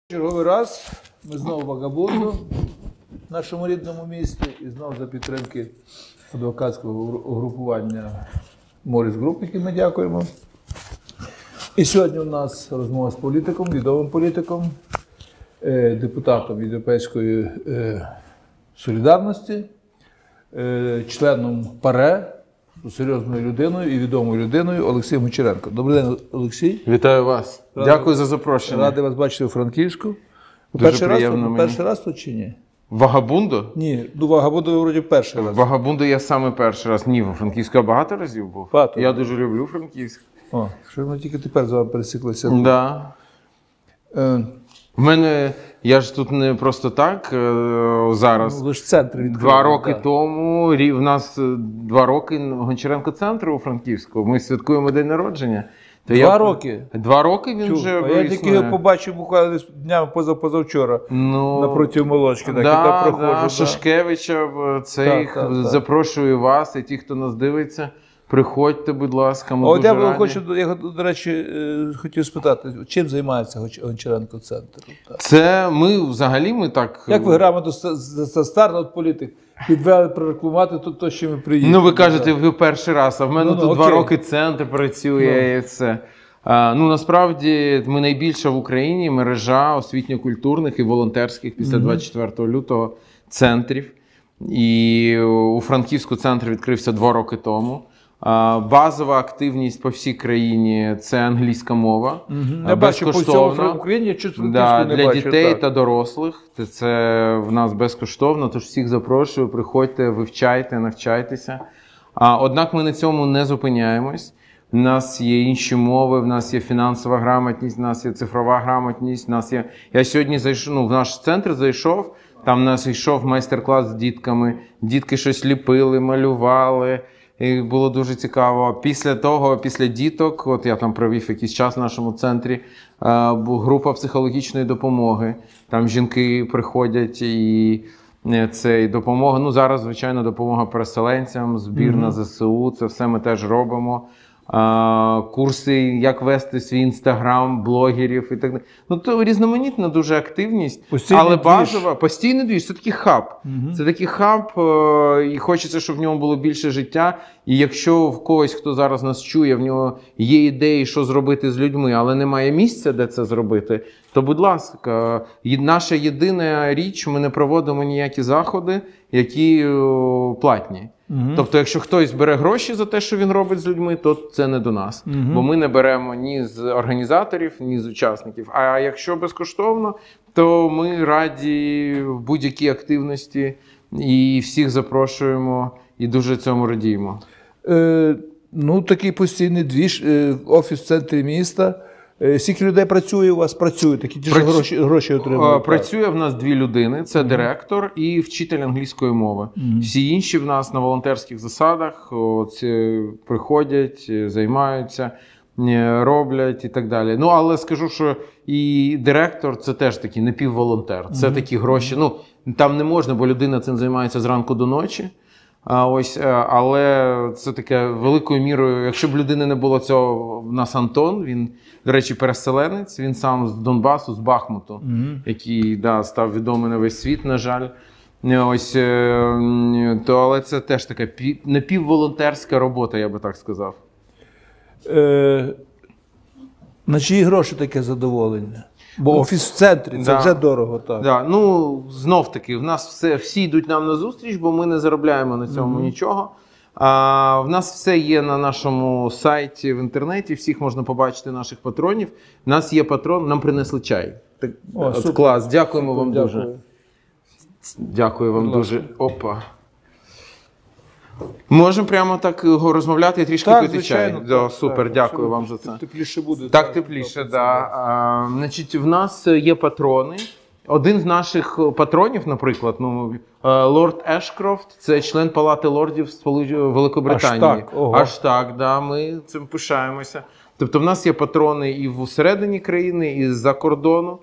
Черговий раз ми знову в Вагабунду, в нашому рідному місті, і знову за підтримки адвокатського угрупування Моріс Груп, яким ми дякуємо. І сьогодні у нас розмова з політиком, відомим політиком, депутатом від Європейської солідарності, членом ПАРЕ, серйозною людиною і відомою людиною Олексієм Гончаренком. Добрий день, Олексій. Вітаю вас. Дякую за запрошення. Радий вас бачити у Франківську. Дуже приємно мені. Перший раз тут чи ні? Вагабунду? Ні, Вагабунду ви вроді перший раз. Вагабунду я саме перший раз. Ні, у Франківську я багато разів був. Багато. Я дуже люблю Франківськ. О, що ми тільки тепер з вами пересіклися. Да. В мене, я ж тут не просто так зараз. Ви ж центр відкрили. 2 роки тому, в нас 2 роки Гончаренко центру у Франківську. Ми святкуємо день народження. 2 роки? 2 роки він вже А я тільки його побачив буквально днями позавчора, напроти молочки. Так, Шашкевича, запрошую вас і ті, хто нас дивиться. Приходьте, будь ласка, ми дуже раді. Я, до речі, хотів спитати, чим займається Гончаренко центр? Це ми так... Як ви грамотно за старт політик підвели прорекламувати то, що ми приїхали? Ну, ви кажете, ви перший раз, а в мене тут 2 роки центр працює і все. Насправді, ми найбільша в Україні мережа освітньо-культурних і волонтерських після 24 лютого центрів. І у Франківську центр відкрився 2 роки тому. Базова активність по всій країні – це англійська мова. Я бачу по всьому Україні, чуть не бачу. Для дітей та дорослих. Це в нас безкоштовно, тож всіх запрошую, приходьте, вивчайте, навчайтеся. Однак ми на цьому не зупиняємось. У нас є інші мови, в нас є фінансова грамотність, в нас є цифрова грамотність. Я сьогодні зайшов, в наш центр зайшов, там у нас йшов майстер-клас з дітками. Дітки щось ліпили, малювали. І було дуже цікаво. Після діток, от я там провів якийсь час в нашому центрі, група психологічної допомоги. Там жінки приходять і це допомога. Зараз, звичайно, допомога переселенцям, збір на ЗСУ, це все ми теж робимо. Курси, як вести свій інстаграм, блогерів і так далі. То різноманітна дуже активність, але базова, постійний двіж, це такий хаб. Це такий хаб, і хочеться, щоб в ньому було більше життя. І якщо в когось, хто зараз нас чує, в нього є ідеї, що зробити з людьми, але немає місця, де це зробити, то, будь ласка, наша єдина річ, ми не проводимо ніякі заходи, які платні. Тобто, якщо хтось бере гроші за те, що він робить з людьми, то це не до нас. Бо ми не беремо ні з організаторів, ні з учасників. А якщо безкоштовно, то ми раді в будь-якій активності і всіх запрошуємо і дуже цьому радіємо. Такий постійний двіж, офіс в центрі міста. Скільки людей працює у вас? Працює, такі ті ж гроші отримують? Працює в нас 2 людини, це директор і вчитель англійської мови. Всі інші в нас на волонтерських засадах приходять, займаються, роблять і так далі. Але скажу, що і директор це теж такий напівволонтер. Це такі гроші, там не можна, бо людина цим займається зранку до ночі. Але це таке великою мірою, якщо б людини не було цього, в нас Антон, він, до речі, переселенець, він сам з Донбасу, з Бахмуту, який став відомий на весь світ, на жаль. Але це теж така напівволонтерська робота, я би так сказав. На чиї гроші таке задоволення? Бо офіс в центрі, це вже дорого. Так. Знов таки, в нас всі йдуть нам на зустріч, бо ми не заробляємо на цьому нічого. В нас все є на нашому сайті в інтернеті, всіх можна побачити, наших патронів. У нас є патрон, нам принесли чай. Клас, дякуємо вам дуже. Дякую вам дуже. Опа. Можемо прямо так розмовляти і трішки пити чай. Супер, дякую вам за це. Тепліше буде. Так, тепліше, так. Значить, в нас є патрони. Один з наших патронів, наприклад, лорд Ешкрофт, це член Палати лордів Великобританії. Аж так, ми цим пишаємося. Тобто в нас є патрони і всередині країни, і з-за кордону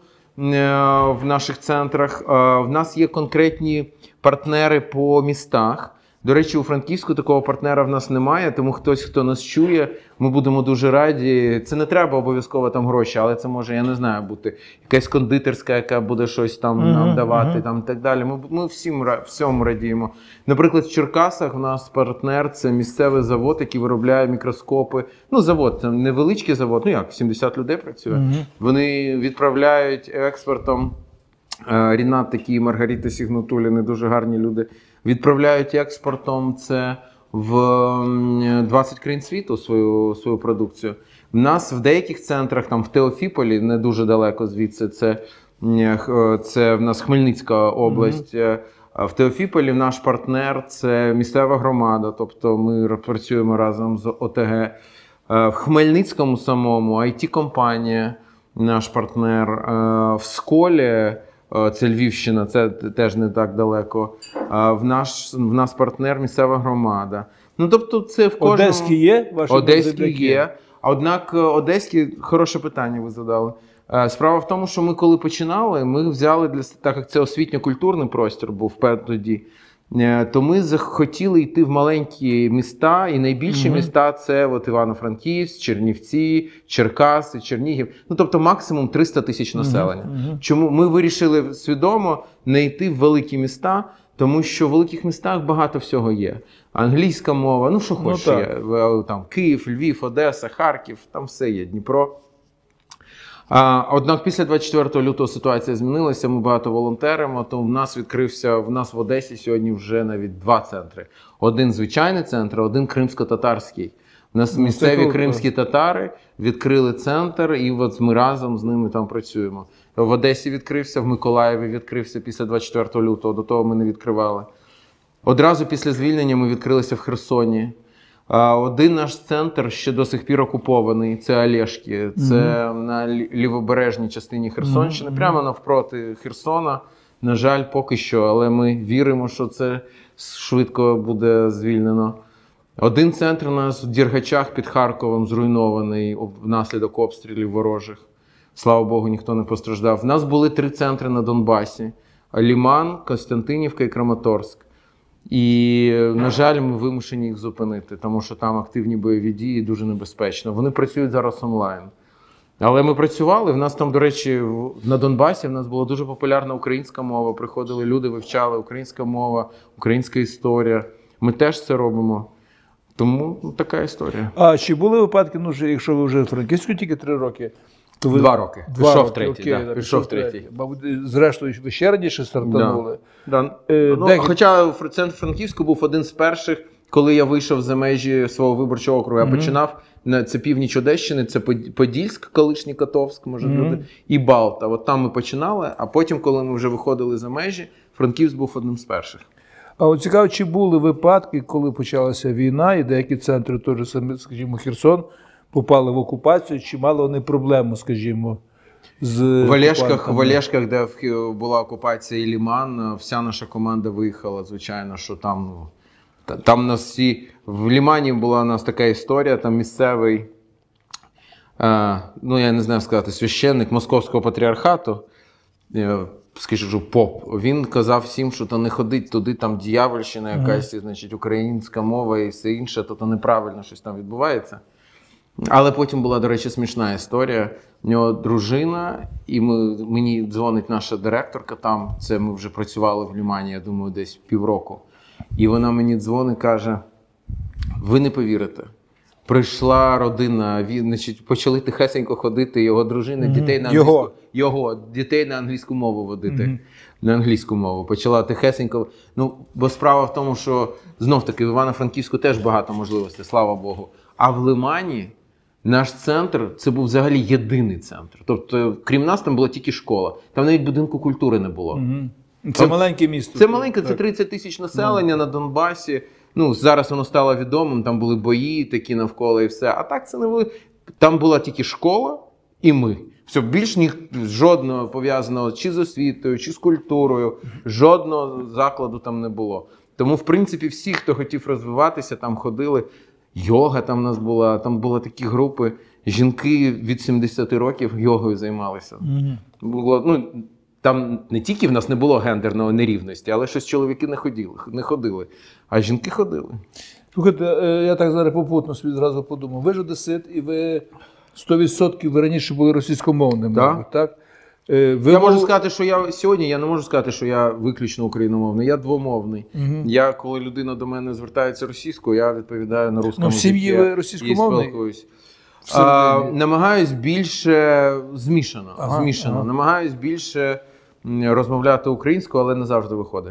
в наших центрах. В нас є конкретні партнери по містах. До речі, у Франківську такого партнера в нас немає, тому хтось, хто нас чує, ми будемо дуже раді. Це не треба обов'язково там гроші, але це може, я не знаю, бути якась кондитерська, яка буде щось там нам давати, там і так далі. Ми всьому радіємо. Наприклад, в Черкасах у нас партнер – це місцевий завод, який виробляє мікроскопи. Ну, завод, це невеличкий завод, ну як, 70 людей працює. Вони відправляють експортом. Рінат такий, Маргарита Сігнатуліни, дуже гарні люди, відправляють експортом це в 20 країн світу свою продукцію. В нас в деяких центрах, там в Теофіполі, не дуже далеко звідси, це в нас Хмельницька область. В Теофіполі наш партнер – це місцева громада, тобто ми працюємо разом з ОТГ. В Хмельницькому самому IT-компанія, наш партнер, в Сколі, це Львівщина, це теж не так далеко. В нас партнер місцева громада. Ну, тобто це в кожному... Одеські є? Одеські є. Однак одеські, хороше питання ви задали. Справа в тому, що ми коли починали, ми взяли, так як це освітньо-культурний простір був тоді, то ми захотіли йти в маленькі міста, і найбільші міста – це от Івано-Франківськ, Чернівці, Черкаси, Чернігів. Ну, тобто максимум 300 тисяч населення. Чому ми вирішили свідомо не йти в великі міста, тому що в великих містах багато всього є. Англійська мова, ну що хочеш є. Там Київ, Львів, Одеса, Харків, там все є, Дніпро. Однак після 24 лютого ситуація змінилася, ми багато волонтеримо, то в нас в Одесі сьогодні вже навіть 2 центри. Один звичайний центр, один кримсько-татарський. У нас місцеві кримські татари відкрили центр, і от ми разом з ними там працюємо. В Одесі відкрився, в Миколаєві відкрився після 24 лютого, до того ми не відкривали. Одразу після звільнення ми відкрилися в Херсоні. Один наш центр ще до сих пір окупований, це Олешки. Це на лівобережній частині Херсонщини, прямо навпроти Херсона. На жаль, поки що, але ми віримо, що це швидко буде звільнено. Один центр у нас в Дергачах під Харковом зруйнований внаслідок обстрілів ворожих. Слава Богу, ніхто не постраждав. У нас були 3 центри на Донбасі. Ліман, Костянтинівка і Краматорськ. І, на жаль, ми вимушені їх зупинити, тому що там активні бойові дії, дуже небезпечно. Вони працюють зараз онлайн. Але ми працювали, в нас там, до речі, на Донбасі в нас була дуже популярна українська мова. Приходили люди, вивчали українська мова, українська історія. Ми теж це робимо. Тому така історія. А чи були випадки, ну, якщо ви вже в Франківську тільки 3 роки, то ви... 2 роки. Пішов третій. Пішов третій. Мабуть, зрештою, ви ще раніше стартанули. Хоча центр Франківську був один з перших, коли я вийшов за межі свого виборчого округу. Я починав, це північ Одещини, це Подільськ, колишній Котовськ, може люди, і Балта. От там ми починали, а потім, коли ми вже виходили за межі, Франківськ був одним з перших. А от цікаво, чи були випадки, коли почалася війна, і деякі центри, теж, скажімо, Херсон, попали в окупацію, чи мали вони проблему, скажімо, з В Олешках, де була окупація і Ліман, вся наша команда виїхала, звичайно, що там, там нас всі, в Лімані була у нас така історія, там місцевий, ну я не знаю сказати, священник Московського патріархату, скажу, поп, він казав всім, що то не ходить туди, там дьявольщина якась, значить, українська мова і все інше, то неправильно щось там відбувається. Але потім була, до речі, смішна історія. У нього дружина, і мені дзвонить наша директорка там, це ми вже працювали в Лімані, я думаю, десь півроку. І вона мені дзвонить, каже, ви не повірите, прийшла родина, значить, почали тихесенько ходити, його дружина, дітей на англійську, дітей на англійську мову водити. На англійську мову. Почала тихесенько. Ну, бо справа в тому, що знов-таки в Івано-Франківську теж багато можливостей, слава Богу. А в Лимані наш центр, це був взагалі єдиний центр. Тобто, крім нас, там була тільки школа. Там навіть будинку культури не було. Це маленьке місто. Це маленьке, це 30 тисяч населення на Донбасі. Ну, зараз воно стало відомим, там були бої такі навколо і все. А так це не було. Там була тільки школа і ми. Все, більш жодного пов'язаного чи з освітою, чи з культурою, жодного закладу там не було. Тому, в принципі, всі, хто хотів розвиватися, там ходили. Йога там у нас була, там були такі групи, жінки від 70 років йогою займалися. Було, ну, там не тільки в нас не було гендерної нерівності, але щось чоловіки не ходили, а жінки ходили. Слухайте, я так зараз попутно собі зразу подумав. Ви ж одесит, і ви 100% ви раніше були російськомовним, Так. мабуть, так? Я можу сказати, що я не можу сказати, що я виключно україномовний, я двомовний. Я, коли людина до мене звертається російською, я відповідаю на русскому. В сім'ї ви російськомовний? І спілкуюсь. Намагаюсь більше змішано. Намагаюсь більше розмовляти українською, але не завжди виходить.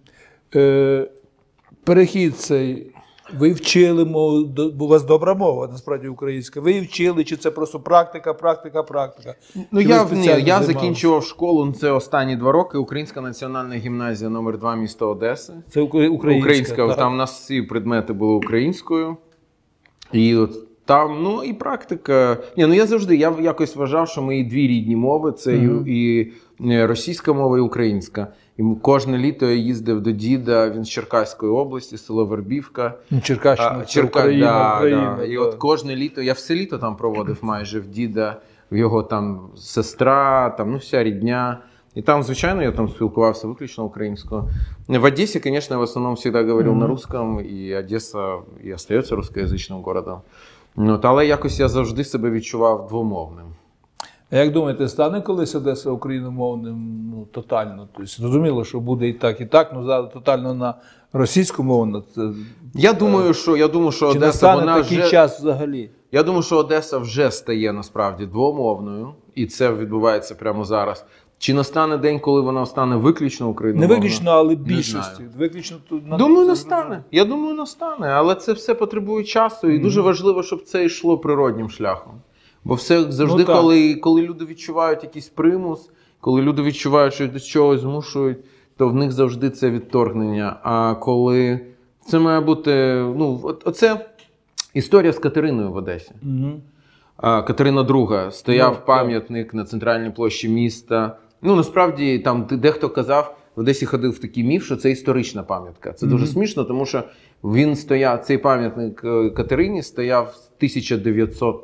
Перехід цей, ви вчили мову, бо у вас добра мова, насправді, українська. Ви її вчили, чи це просто практика? Ну, Чи я ви спеціально займалися? закінчував школу, це останні 2 роки, Українська національна гімназія номер 2 місто Одеси. Це українська, там у нас всі предмети були українською. І от там, ну і практика. Я якось вважав, що мої 2 рідні мови, це і російська мова, і українська. І кожне літо я їздив до діда, він з Черкаської області, село Вербівка. Черкащина, це Україна. І от кожне літо, я все літо там проводив майже в діда, в його там сестра, там, ну, вся рідня. И там, звичайно, я там спілкувався виключно українською. В Одессе, конечно, я в основном всегда говорил на русском, и Одесса и остается русскоязичним городом. От, але якось я завжди себе відчував двомовним. А як думаєте, стане колись Одеса україномовним, ну, тотально? Тобто, зрозуміло, що буде і так, але зараз тотально на російську мову. Це... Я думаю, що Чи Одеса, настане вона такий вже... час взагалі? Я думаю, що Одеса вже стає насправді двомовною, і це відбувається прямо зараз. Чи настане день, коли вона стане виключно україномовною? Не виключно, але більшості. Виключно думаю, настане. Я думаю, настане. Але це все потребує часу. І дуже важливо, щоб це йшло природнім шляхом. Бо все завжди, коли люди відчувають якийсь примус, коли люди відчувають, що до чогось змушують, то в них завжди це відторгнення. А коли це має бути... Ну, оце історія з Катериною в Одесі. Катерина II. Стояв пам'ятник на центральній площі міста. Ну, насправді, там дехто казав, в Одесі ходив такий міф, що це історична пам'ятка. Це дуже смішно, тому що він стояв, цей пам'ятник Катерині стояв з 1900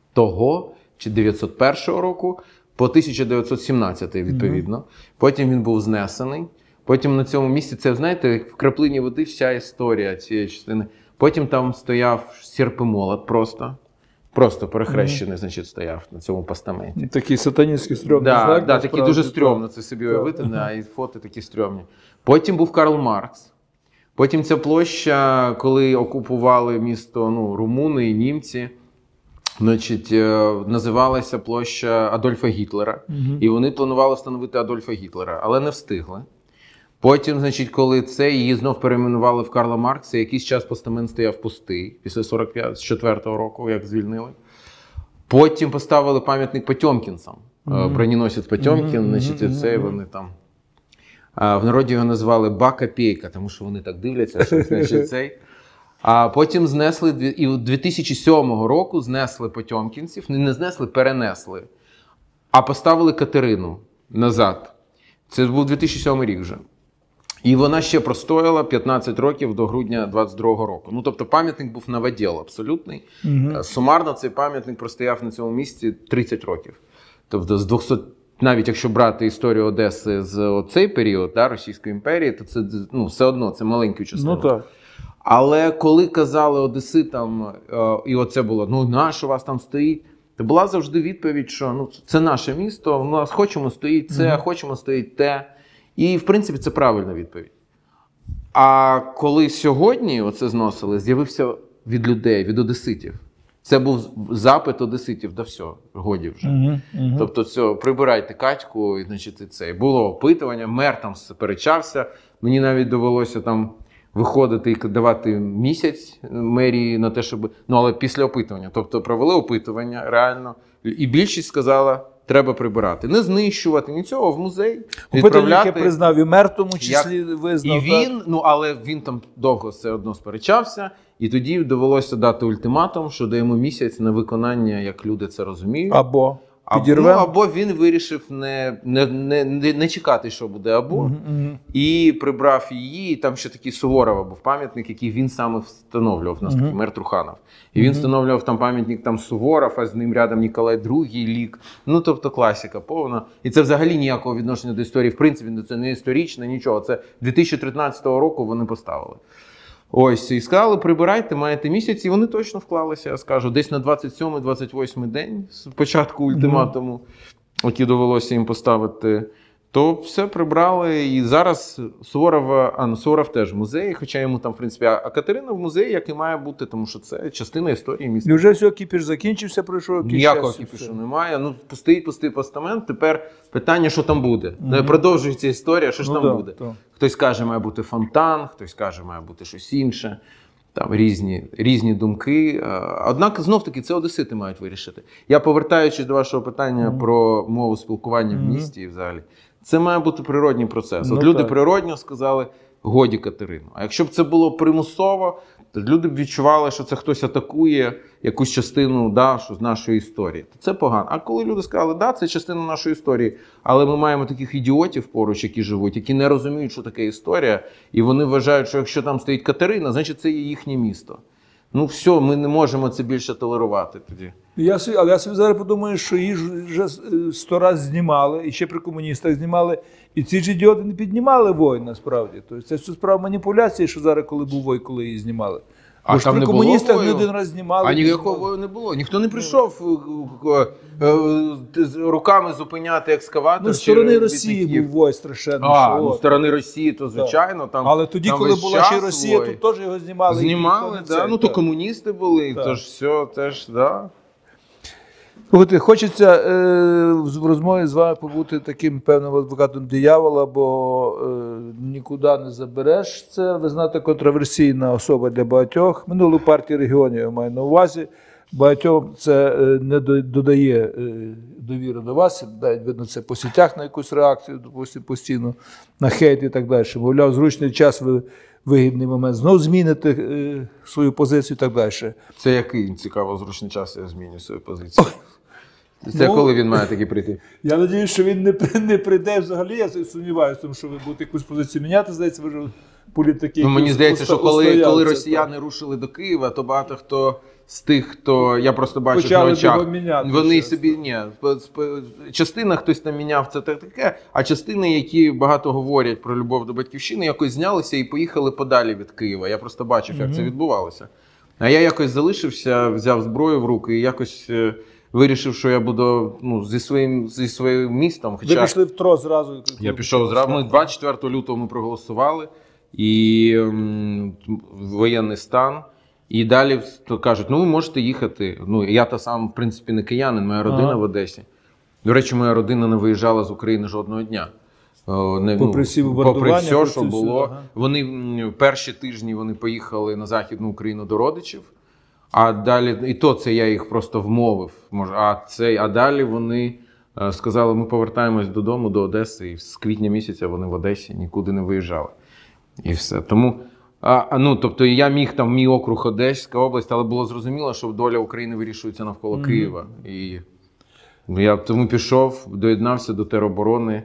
чи 901 року по 1917, відповідно. Потім він був знесений. Потім на цьому місці, це, знаєте, як в краплині води вся історія цієї частини. Потім там стояв серпимолот просто перехрещений, значить, стояв на цьому постаменті. Такий сатанінський стрьомний знак. Так, такий дуже стрьомно це собі уявити, і фото такі стрьомні. Потім був Карл Маркс. Потім ця площа, коли окупували місто, ну, румуни і німці, значить, називалася площа Адольфа Гітлера. І вони планували встановити Адольфа Гітлера, але не встигли. Потім, значить, коли її знов перейменували в Карла Маркса, якийсь час постамент стояв пустий, після 44-го року, як звільнили. Потім поставили пам'ятник Потьомкінцям. Броненосець Потьомкін, значить, це вони там... В народі його назвали Ба-Копейка, тому що вони так дивляться, що значить цей. А потім знесли, і 2007 року знесли Потьомкінців, не знесли, перенесли, а поставили Катерину назад. Це був 2007 рік вже. І вона ще простояла 15 років до грудня 22-го року. Ну, тобто пам'ятник був новоділ абсолютний. Сумарно цей пам'ятник простояв на цьому місці 30 років. Тобто з 200, навіть якщо брати історію Одеси з цей період, Російської імперії, то це, ну, все одно це маленький частина. Ну, так. Але коли казали одеситам, і оце було, ну, наше у вас там стоїть, то була завжди відповідь, що, ну, це наше місто, у нас хочемо стоїть це, хочемо стоїть те. І, в принципі, це правильна відповідь. А коли сьогодні оце зносили, з'явився від людей, від одеситів. Це був запит одеситів, да все, годі вже. Тобто, це, прибирайте Катьку, і, значить, це. Було опитування, мер там сперечався, мені навіть довелося там виходити і давати місяць мерії на те, щоб... Ну, але після опитування. Тобто, провели опитування, реально, і більшість сказала, треба прибирати. Не знищувати, нічого, в музей відправляти. Яке признав, і мер в тому числі визнав. І він, ну, але він там довго все одно сперечався, і тоді довелося дати ультиматум, що даємо місяць на виконання, як люди це розуміють. Підірвемо? Або він вирішив не чекати, що буде, або і прибрав її. І там ще такий Суворова був пам'ятник, який він саме встановлював, у нас такий мер Труханов. І він встановлював там пам'ятник там Суворов, а з ним рядом Ніколай II лік. Ну, тобто класика повна. І це взагалі ніякого відношення до історії. В принципі, це не історичне, нічого. Це 2013 року вони поставили. Ось, і сказали, прибирайте, маєте місяць, і вони точно вклалися, я скажу, десь на 27-28 день з початку ультиматуму, який довелося їм поставити, то все прибрали. І зараз Суворов теж в музеї, хоча йому там, в принципі, а Катерина в музеї, як і має бути, тому що це частина історії міста. І вже все, кіпіш закінчився, пройшов. Ніякого кіпішу немає. Ну, пустий постамент. Тепер питання, що там буде. Продовжується історія, що ж там буде. Хтось каже, має бути фонтан, хтось каже, має бути щось інше. Там різні думки. Однак, знов-таки, це одесити мають вирішити. Я, повертаючись до вашого питання про мову спілкування в місті і взагалі, це має бути природній процес. От люди природньо сказали, годі Катерину. А якщо б це було примусово, то люди б відчували, що це хтось атакує якусь частину що з нашої історії. То це погано. А коли люди сказали, це частина нашої історії, але ми маємо таких ідіотів поруч, які живуть, які не розуміють, що таке історія, і вони вважають, що якщо там стоїть Катерина, значить це є їхнє місто. Ну все, ми не можемо це більше толерувати тоді. Але я собі зараз подумаю, що її вже 100 разів знімали, і ще при комуністах знімали, і ці ж ідіоти не піднімали вой, насправді. Тобто це все справа маніпуляції, що зараз, коли був вой, коли її знімали. А там при комуністах не один раз знімали. А ніякого вою не було. Ніхто не прийшов руками зупиняти екскаватор. З сторони Росії був вой страшенно. З сторони Росії, то звичайно. Там, але тоді, коли була ще Росія, тут теж його знімали. Знімали, так. Ну то комуністи були, тож все теж, так. Хочеться в розмові з вами побути таким певним адвокатом диявола, бо нікуди не забереш це. Ви знаєте, контроверсійна особа для багатьох. Минулу партію регіонів я маю на увазі. Багатьом це не додає довіри до вас. Видно, це по сітях на якусь реакцію, допустимо, постійно на хейт і так далі. Мовляв, зручний час, вигідний момент, знову зміните свою позицію і так далі. Це який, цікаво, зручний час я зміню свою позицію? Це коли він має таки прийти? Я сподіваюся, що він не прийде взагалі. Я сумніваюся, тому що ви будете якусь позицію міняти, здається, ви вже політики. Мені здається, що коли росіяни рушили до Києва, то багато хто з тих, хто я просто бачив на очах, вони собі, частина хтось там міняв це таке, а частини, які багато говорять про любов до батьківщини, якось знялися і поїхали подалі від Києва. Я просто бачив, як це відбувалося. А я якось залишився, взяв зброю в руки і якось вирішив, що я буду зі своїм містом. Ви пішли в ТРО зразу? Я пішов зразу. Ми 24 лютого ми проголосували, і воєнний стан. І далі кажуть, ви можете їхати. Я та сам, в принципі, не киянин, моя родина в Одесі. До речі, моя родина не виїжджала з України жодного дня. Попри все, що було. Вони перші тижні вони поїхали на Західну Україну до родичів. А далі, і то це я їх просто вмовив. А далі вони сказали, ми повертаємось додому, до Одеси, і з квітня місяця вони в Одесі нікуди не виїжджали. І все. Тому, тобто я міг там, мій округ Одеська область, але було зрозуміло, що доля України вирішується навколо Києва. І я тому пішов, доєднався до тероборони.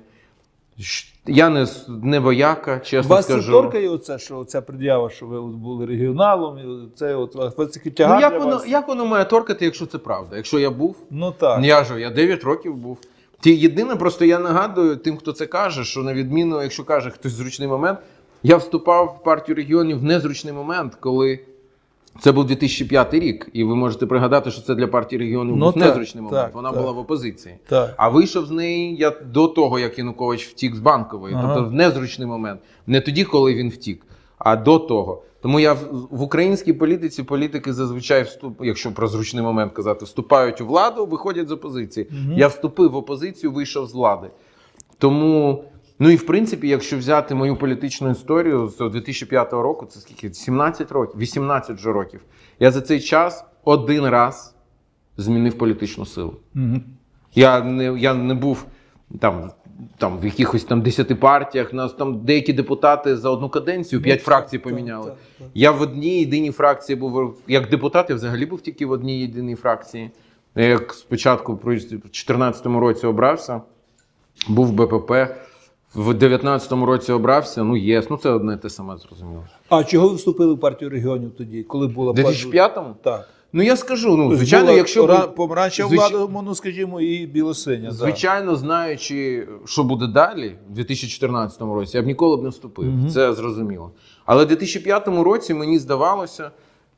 Я не вояка, чесно вас скажу. Вас це торкає оце, що ця пред'ява, що ви були регіоналом, і це тягар як воно має торкати, якщо це правда? Якщо я був? Так. Я 9 років був. Єдине, просто я нагадую тим, хто це каже, що на відміну, якщо каже хтось зручний момент, я вступав в партію регіонів в незручний момент, коли це був 2005 рік, і ви можете пригадати, що це для партії регіонів був незручний момент. Вона була в опозиції. А вийшов з неї я до того, як Янукович втік з Банкової. Тобто в незручний момент. Не тоді, коли він втік, а до того. Тому я в українській політики зазвичай, якщо про зручний момент казати, вступають у владу, виходять з опозиції. Я вступив в опозицію, вийшов з влади. Тому... і в принципі, якщо взяти мою політичну історію з 2005 року, це скільки? 17 років, 18 вже років. Я за цей час один раз змінив політичну силу. Я не був там в якихось 10 партіях, нас там деякі депутати за одну каденцію 5 фракцій поміняли. Я в одній єдиній фракції був, як депутат, я взагалі був тільки в одній єдиній фракції. Я як спочатку в 2014 році обрався, був в БПП, в 2019 році обрався, ну ЄС, ну це одне те саме, зрозуміло. А чого ви вступили в партію регіонів тоді, коли була В 2005-му? Так. Ну я скажу, ну звичайно, якщо... Помаранчева влада, ну скажімо, і білосиня. Звичайно, знаючи, що буде далі, в 2014 році, я б ніколи б не вступив, це зрозуміло. Але в 2005 році мені здавалося,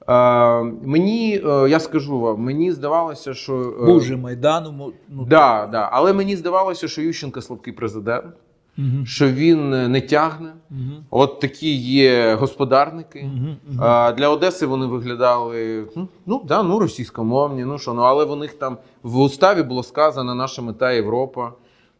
я скажу вам, мені здавалося, що... Був же Майдан. Ну, да, але мені здавалося, що Ющенко слабкий президент, що він не тягне. От такі є господарники. Для Одеси вони виглядали російськомовні, але в них там в уставі було сказано «Наша мета Європа».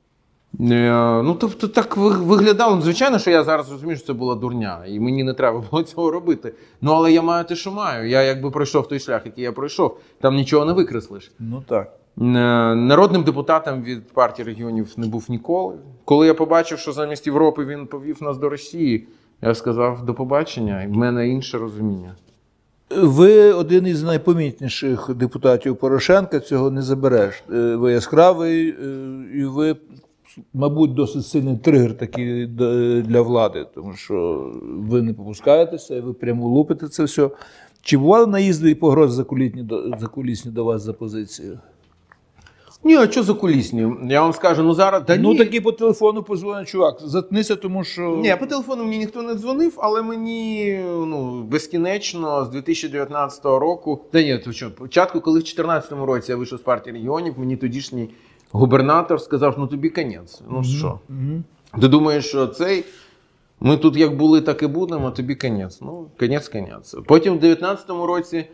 Тобто так виглядало. Звичайно, що я зараз розумію, що це була дурня, і мені не треба було цього робити. Але я маю те, що маю. Я якби пройшов той шлях, який я пройшов, там нічого не викреслиш. Ну так. Народним депутатом від партії регіонів не був ніколи. Коли я побачив, що замість Європи він повів нас до Росії, я сказав до побачення, і в мене інше розуміння. Ви один із найпомітніших депутатів Порошенка, цього не забереш. Ви яскравий, і ви, мабуть, досить сильний тригер такий для влади, тому що ви не попускаєтеся, і ви прямо лупите це все. Чи бували наїзди і погрози закулісні до вас за позицію? Ні, а що закулісні? Я вам скажу, зараз... Такі по телефону позвонив, чувак, заткнися, тому що... Ні, по телефону мені ніхто не дзвонив, але мені безкінечно з 2019 року... Спочатку, коли в 2014 році я вийшов з партії регіонів, мені тодішній губернатор сказав, тобі конець. Що? Ти думаєш, що цей... Ми тут як були, так і будемо, а тобі конець. Конець. Потім в 2019 році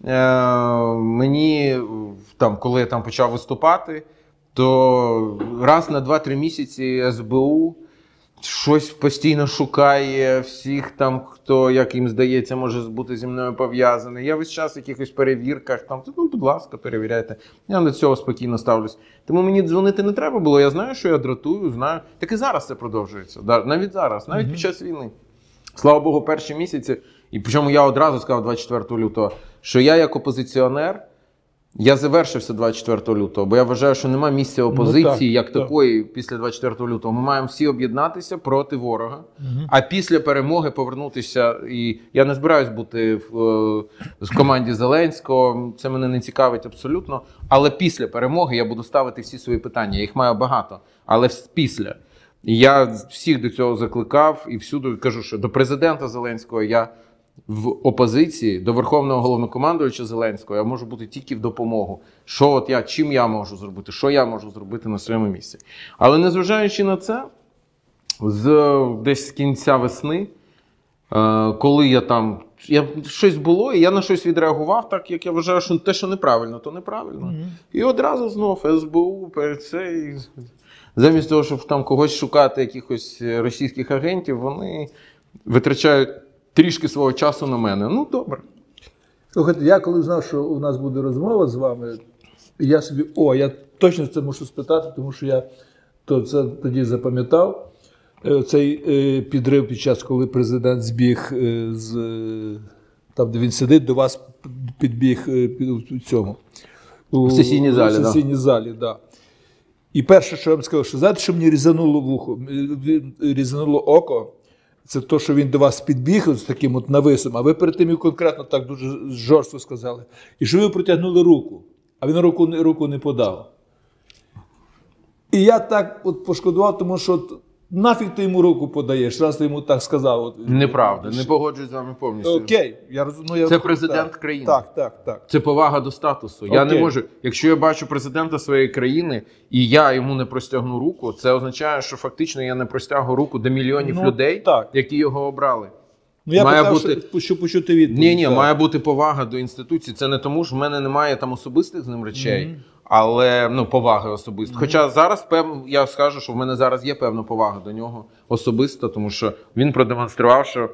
мені, коли я почав виступати, то раз на 2-3 місяці СБУ щось постійно шукає всіх хто, як їм здається, може бути зі мною пов'язаний. Я весь час в якихось перевірках, будь ласка, перевіряйте. Я до цього спокійно ставлюсь. Тому мені дзвонити не треба було, я знаю, що я дратую, знаю. Так і зараз це продовжується, навіть зараз, навіть під час війни. Слава Богу, перші місяці, і причому я одразу сказав 24 лютого, що я як опозиціонер, я завершився 24 лютого, бо я вважаю, що немає місця опозиції такої після 24 лютого. Ми маємо всі об'єднатися проти ворога, а після перемоги повернутися. І я не збираюсь бути в команді Зеленського, це мене не цікавить абсолютно. Але після перемоги я буду ставити всі свої питання. Я їх маю багато, але після. І я всіх до цього закликав і всюди кажу, що до президента Зеленського я в опозиції, до Верховного Головнокомандуюча Зеленського я можу бути тільки в допомогу. Чим я можу зробити, що я можу зробити на своєму місці. Але незважаючи на це, десь з кінця весни, коли щось було, і я на щось відреагував, так як я вважаю, що те, що неправильно, то неправильно. І одразу знов СБУ, ПРЦ, замість того, щоб когось шукати, якихось російських агентів, вони витрачають трішки свого часу на мене. Добре. Слухайте, я коли знав, що у нас буде розмова з вами, я собі, я точно це мушу спитати, тому що я це тоді запам'ятав. Цей підрив під час, коли президент збіг там, де він сидить, до вас підбіг у цьому. У сесійній залі, у сесійній залі, да. І перше, що я вам сказав, що знаєте, що мені різануло око, це те, що він до вас підбіг з таким нависом, а ви перед тим і конкретно так дуже жорстко сказали. І що ви протягнули руку, а він руку не подав. І я так пошкодував, тому що нафіг ти йому руку подаєш, раз ти йому так сказав. Неправда, не погоджуюсь з вами повністю. Окей. Це президент країни. Так. Це повага до статусу. Я не можу, якщо я бачу президента своєї країни, і я йому не простягну руку, це означає, що фактично я не простягну руку до мільйонів людей, які його обрали. Я питав, що почути відповідь. Має бути повага до інституції. Це не тому, що в мене немає особистих з ним речей, але поваги особисто. Хоча зараз я скажу, що в мене зараз є певна повага до нього особисто, тому що він продемонстрував, що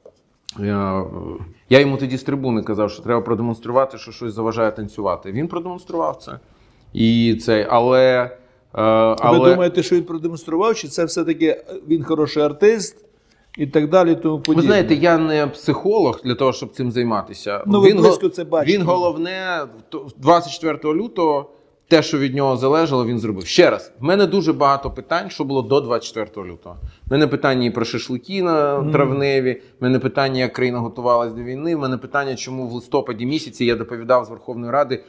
я йому тоді з трибуни казав, що треба продемонструвати, що щось заважає танцювати. Він продемонстрував це. Ви думаєте, що він продемонстрував, чи це все-таки він хороший артист? і так далі, і тому подібне. Ви знаєте, я не психолог для того, щоб цим займатися. Ну, ви близько це бачите. Він головне, 24 лютого, те, що від нього залежало, він зробив. Ще раз, в мене дуже багато питань, що було до 24 лютого. В мене питання і про шашлики на травневі, в мене питання, як країна готувалась до війни, в мене питання, чому в листопаді місяці я доповідав з Верховної Ради,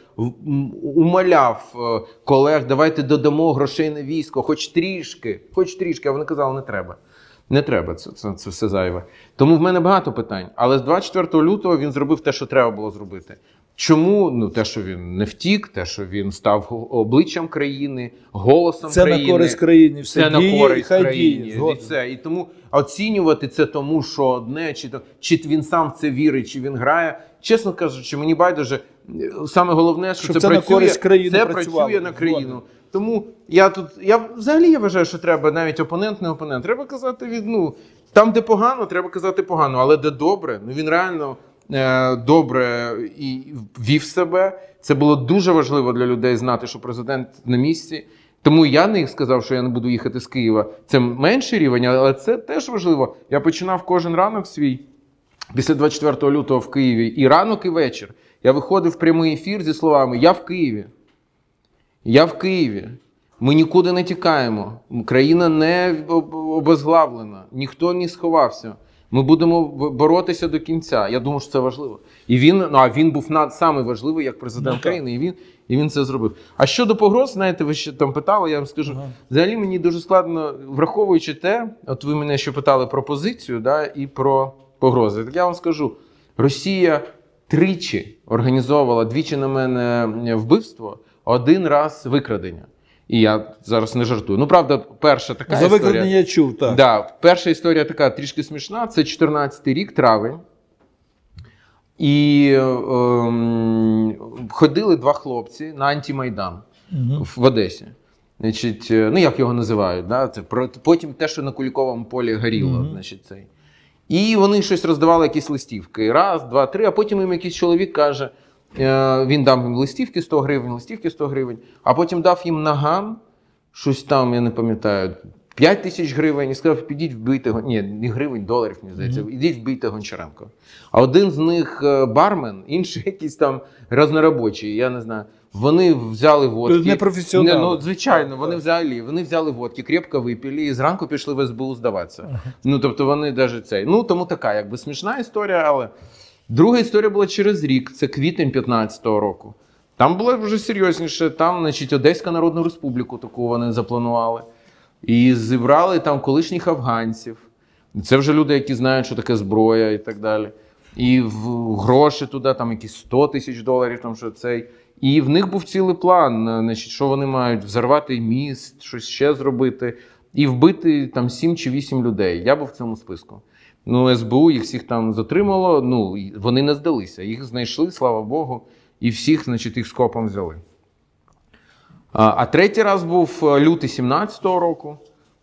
умоляв колег, давайте додамо грошей на військо, хоч трішки, а вони казали, не треба. Не треба, це все зайве. Тому в мене багато питань. Але з 24 лютого він зробив те, що треба було зробити. Чому? Ну, те, що він не втік, те, що він став обличчям країни, голосом країни. Це на користь країні. Все це діє, на користь хай країні. діє, І тому оцінювати це тому, що одне, чи він сам в це вірить, чи він грає. Чесно кажучи, мені байдуже. Саме головне, що це на працює, користь країни це працювало. працює на країну. Тому я взагалі вважаю, що треба навіть опонент, не опонент. Треба казати там, де погано, треба казати погано, але де добре, він реально добре і вів себе. Це було дуже важливо для людей знати, що президент на місці. Тому я не сказав, що я не буду їхати з Києва. Це менший рівень, але це теж важливо. Я починав кожен ранок свій після 24 лютого в Києві. І ранок, і вечір. Я виходив в прямий ефір зі словами «Я в Києві». Я в Києві. Ми нікуди не тікаємо. Країна не обезглавлена. Ніхто не сховався. Ми будемо боротися до кінця. Я думаю, що це важливо. І він був саме важливий як президент країни, і він це зробив. А щодо погроз, знаєте, ви ще там питали, я вам скажу, взагалі мені дуже складно, враховуючи те, от ви мене ще питали про позицію, і про погрози. Так я вам скажу, Росія тричі організовувала, двічі на мене вбивство, один раз викрадення. І я зараз не жартую. Правда, перша така історія. За викрадення я чув, так. Да, перша історія така трішки смішна. Це 14-й рік, травень. І ходили два хлопці на антимайдан в Одесі. Значить, як його називають? Да? Це потім те, що на Куликовому полі горіло. Значить, цей. І вони щось роздавали, якісь листівки. Раз, два, три, а потім їм якийсь чоловік каже, він дав їм листівки 100 гривень, а потім дав їм наган, щось там, я не пам'ятаю, 5 тисяч гривень, і сказав, підіть вбийте, не гривень, доларів, мені здається, ідіть вбийте Гончаренко. А один з них бармен, інший якийсь там розноробочий, я не знаю. Вони взяли водки. Не професіонали. Звичайно, вони взяли водки, крепко випили і зранку пішли в СБУ здаватися. Тобто вони навіть цей. Тому така, якби смішна історія, але... Друга історія була через рік, це квітень 15-го року. Там було вже серйозніше, там, значить, Одеська Народну Республіку таку вони запланували. І зібрали там колишніх афганців. Це вже люди, які знають, що таке зброя і так далі. І гроші туди, там якісь 100 тисяч доларів, там що цей. І в них був цілий план, значить, що вони мають взорвати міст, щось ще зробити. І вбити там 7 чи 8 людей. Я був в цьому списку. СБУ їх всіх там затримало, вони не здалися. Їх знайшли, слава Богу, і всіх, значить, їх скопом взяли. А третій раз був лютий 17-го року.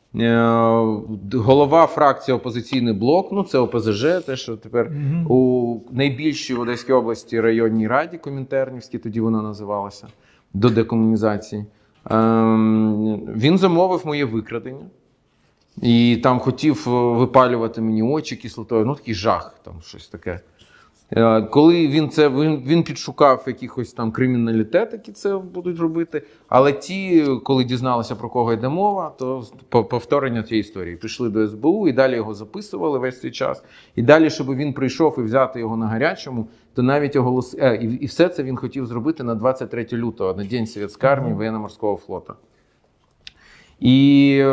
Голова фракції «Опозиційний блок», це ОПЗЖ, те, що тепер у найбільшій в Одеській області районній раді, Комінтернівській, тоді вона називалася, до декомунізації. Він замовив моє викрадення. І там хотів випалювати мені очі кислотою, такий жах, там щось таке. Коли він підшукав якихось там криміналітет, які це будуть робити, але ті, коли дізналися, про кого йде мова, то повторення цієї історії. Пішли до СБУ і далі його записували весь цей час. І далі, щоб він прийшов і взяти його на гарячому, то навіть і все це він хотів зробити на 23 лютого, на День Совєтської армії воєнно-морського флоту. І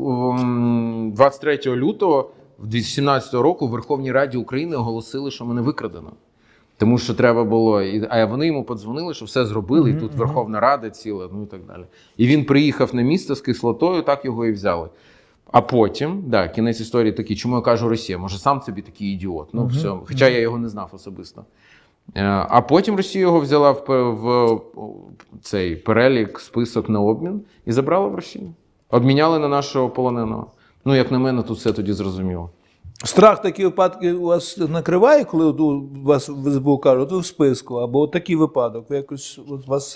23 лютого 2017 року в Верховній Раді України оголосили, що мене викрадено. Тому що треба було, а вони йому подзвонили, що все зробили, і тут Верховна Рада ціла, і так далі. І він приїхав на місце з кислотою, так його і взяли. А потім, кінець історії такий, чому я кажу Росія, може сам собі такий ідіот, все, хоча я його не знав особисто. А потім Росія його взяла в цей перелік, список на обмін і забрала в Росію. Обміняли на нашого полоненого. Як на мене, тут все тоді зрозуміло. Страх такі випадки у вас накриває, коли у вас в СБУ кажуть, в списку, або такий випадок? Ви якось, вас...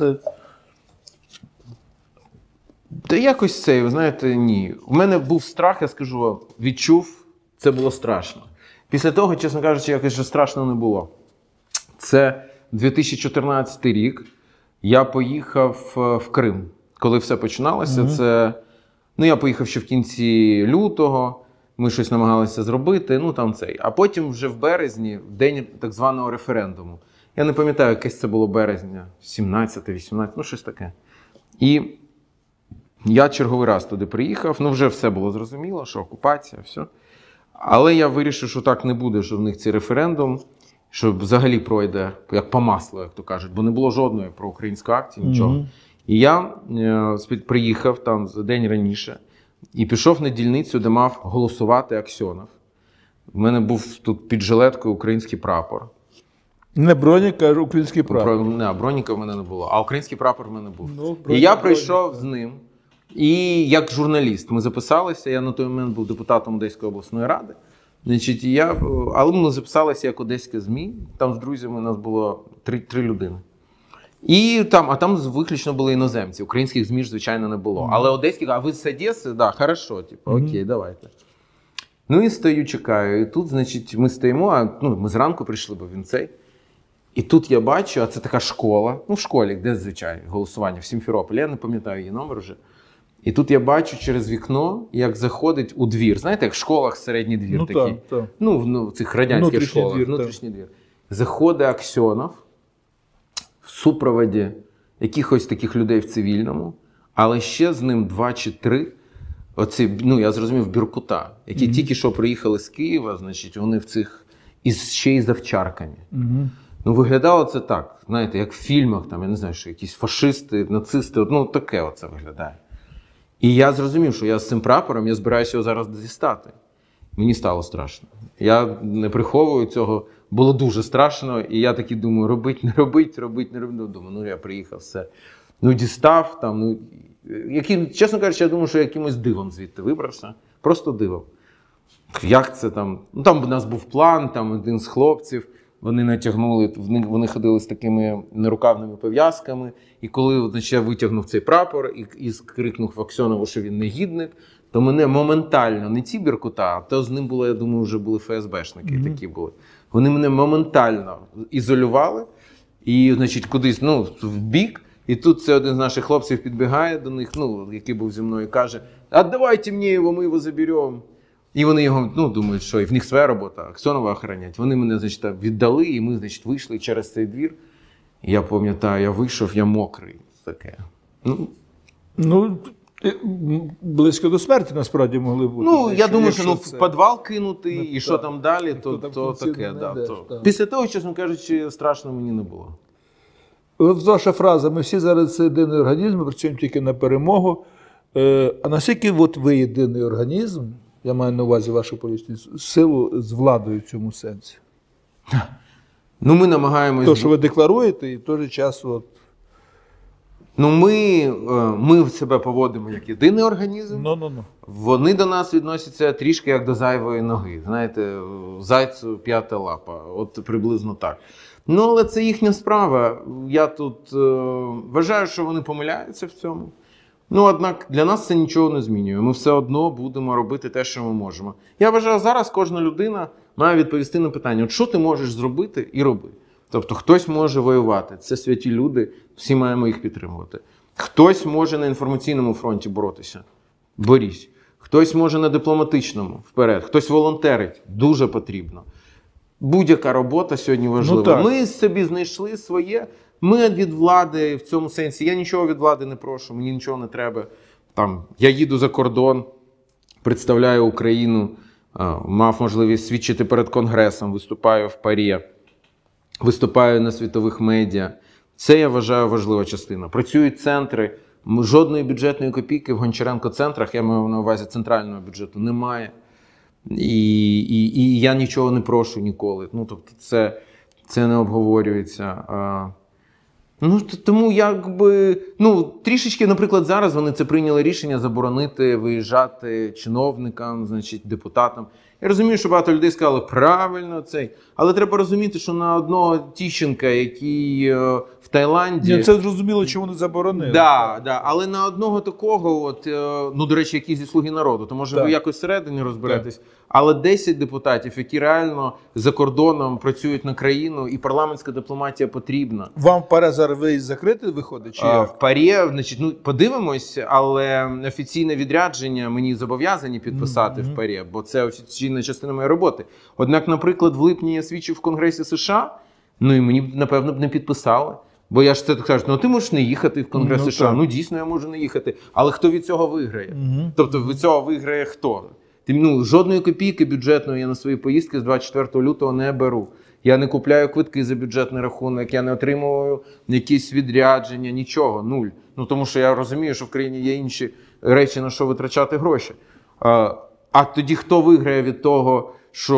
Та якось це, ви знаєте, ні. У мене був страх, я скажу, відчув Це було страшно. Після того, чесно кажучи, якось вже страшно не було. Це 2014 рік. Я поїхав в Крим. Коли все починалося, це... Ну, я поїхав ще в кінці лютого, ми щось намагалися зробити, ну там цей. А потім вже в березні, в день так званого референдуму. Я не пам'ятаю, якесь це було березня, 17-18, ну щось таке. І я черговий раз туди приїхав, ну вже все було зрозуміло, що окупація, все. Але я вирішив, що так не буде, що в них цей референдум, що взагалі пройде як по маслу, як то кажуть, бо не було жодної проукраїнської акції, нічого. І я приїхав там за день раніше і пішов на дільницю, де мав голосувати Аксьонов. У мене був тут під жилеткою український прапор. Не бронік, а український прапор. Не, броніка в мене не було, а український прапор в мене був. Ну, і я прийшов з ним. І як журналіст ми записалися, я на той момент був депутатом Одеської обласної ради. Значить, але ми записалися як Одеське ЗМІ, там з друзями у нас було три людини. І там виключно були іноземці, українських ЗМІ ж, звичайно, не було. Але одеських, а ви з Одеси? Да, хорошо, типу, окей, давайте. Ну і стою, чекаю, і тут, значить, ми стоїмо, ми зранку прийшли, бо він цей. І тут я бачу, а це така школа, в школі, де, звичайно, голосування в Сімферополі, я не пам'ятаю її номер вже. І тут я бачу через вікно, як заходить у двір. Знаєте, як в школах середній двір такий. Так. В цих радянських школах. Внутрішній двір. Заходить Аксьонов в супроводі якихось таких людей в цивільному, але ще з ним 2 чи 3, оці, я зрозумів, Біркута, які тільки що приїхали з Києва, значить, вони в цих, ще й завчаркані. Виглядало це так, знаєте, як в фільмах, там, я не знаю, що якісь фашисти, нацисти, таке оце виглядає. І я зрозумів, що я з цим прапором, я збираюся його зараз дістати. Мені стало страшно. Я не приховую цього, було дуже страшно, і я такий думаю, робить, не робить. Думаю, я приїхав, все. Дістав, там, чесно кажучи, я думаю, що я якимось дивом звідти вибрався. Просто дивом. Як це там? Там у нас був план, там один з хлопців, вони натягнули, вони ходили з такими нерукавними пов'язками, і коли, значить, я витягнув цей прапор і крикнув Аксьонову, що він негідник, то мене моментально, не ці Біркута, а то з ним було, я думаю, вже були ФСБшники, такі були. Вони мене моментально ізолювали і, значить, кудись, в бік, і тут це один з наших хлопців підбігає до них, який був зі мною, і каже, а давайте мені його, ми його заберемо. І вони його, думають, що і в них своя робота, Аксьонова охоронять. Вони мене, значить, віддали, і ми, значить, вийшли через цей двір. І я пам'ятаю, я вийшов, я мокрий. Таке. Близько до смерті, насправді, могли бути. Я думаю, що в підвал кинути, і що там далі, то таке. Після того, чесно кажучи, страшно мені не було. От ваша фраза, ми всі зараз це єдиний організм, ми працюємо тільки на перемогу. А наскільки ви єдиний організм, я маю на увазі вашу політичну силу, з владою в цьому сенсі? Ми намагаємось... То, що ви декларуєте, і в той же час... Ми себе поводимо як єдиний організм. Вони до нас відносяться трішки як до зайвої ноги. Знаєте, зайцю п'ята лапа. От приблизно так. Але це їхня справа. Я тут вважаю, що вони помиляються в цьому. Однак для нас це нічого не змінює. Ми все одно будемо робити те, що ми можемо. Я вважаю, зараз кожна людина має відповісти на питання, от що ти можеш зробити і роби. Тобто хтось може воювати, це святі люди, всі маємо їх підтримувати. Хтось може на інформаційному фронті боротися, боріть. Хтось може на дипломатичному, вперед. Хтось волонтерить, дуже потрібно. Будь-яка робота сьогодні важлива. Ми собі знайшли своє. Ми від влади в цьому сенсі, я нічого від влади не прошу, мені нічого не треба. Я їду за кордон, представляю Україну, мав можливість свідчити перед Конгресом, виступаю в ПАРЄ, виступаю на світових медіа. Це, я вважаю, важлива частина. Працюють центри, жодної бюджетної копійки в Гончаренко-центрах, я маю на увазі центрального бюджету, немає. І я нічого не прошу ніколи. Тобто це не обговорюється. Ну, тому якби, трішечки, наприклад, зараз вони це прийняли рішення заборонити виїжджати чиновникам, значить, депутатам. Я розумію, що багато людей сказали, правильно цей. Але треба розуміти, що на одного Тищенка, який в Таїланді... Ні, це зрозуміло, чому не заборонили. Да, але на одного такого, до речі, який зі «Слуги народу», то може ви якось всередині розберетесь. Але 10 депутатів, які реально за кордоном працюють на країну, і парламентська дипломатія потрібна. Вам в ПАРЄ зараз виїзд закритий виходить? Чи В ПАРЄ, значить, подивимось, але офіційне відрядження мені зобов'язані підписати в ПАРЄ, бо це офіційна частина моєї роботи. Однак, наприклад, в липні я свідчив в Конгресі США, і мені, напевно, б не підписали. Бо я ж це кажу, ти можеш не їхати в Конгрес США. Дійсно, я можу не їхати. Але хто від цього виграє? Тобто від цього виграє хто? Жодної копійки бюджетної я на свої поїздки з 24 лютого не беру. Я не купляю квитки за бюджетний рахунок, я не отримую якісь відрядження, нічого, нуль. Тому що я розумію, що в країні є інші речі, на що витрачати гроші. А тоді хто виграє від того,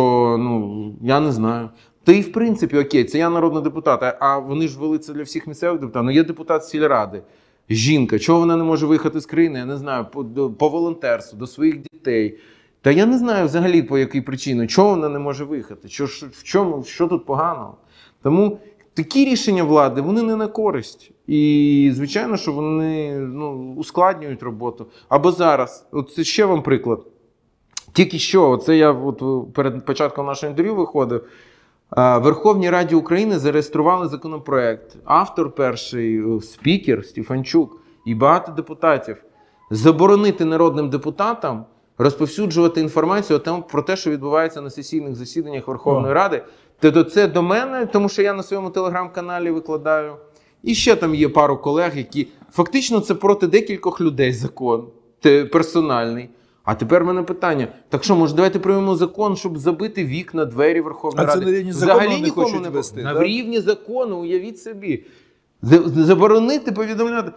що, я не знаю. Та і в принципі, окей, це я народний депутат, а вони ж ввели це для всіх місцевих депутатів. Є депутат сільради, жінка, чого вона не може виїхати з країни, я не знаю, по волонтерству, до своїх дітей. Та я не знаю взагалі, по якій причині, чого вона не може виїхати, що тут поганого. Тому такі рішення влади, вони не на користь. І, звичайно, що вони ускладнюють роботу. Або зараз, це ще вам приклад. Тільки що, це я перед початком нашого інтерв'ю виходив, в Верховній Раді України зареєстрували законопроект. Автор перший, спікер Стефанчук і багато депутатів. Заборонити народним депутатам розповсюджувати інформацію про те, що відбувається на сесійних засіданнях Верховної Ради. Тобто це до мене, тому що я на своєму телеграм-каналі викладаю. І ще там є пару колег, які... Фактично це проти декількох людей закон, персональний. А тепер в мене питання. Так що, може, давайте приймемо закон, щоб забити вікна, двері Верховної Ради? А це на рівні закону не хочуть вести? На рівні закону, уявіть собі. Заборонити, повідомляти.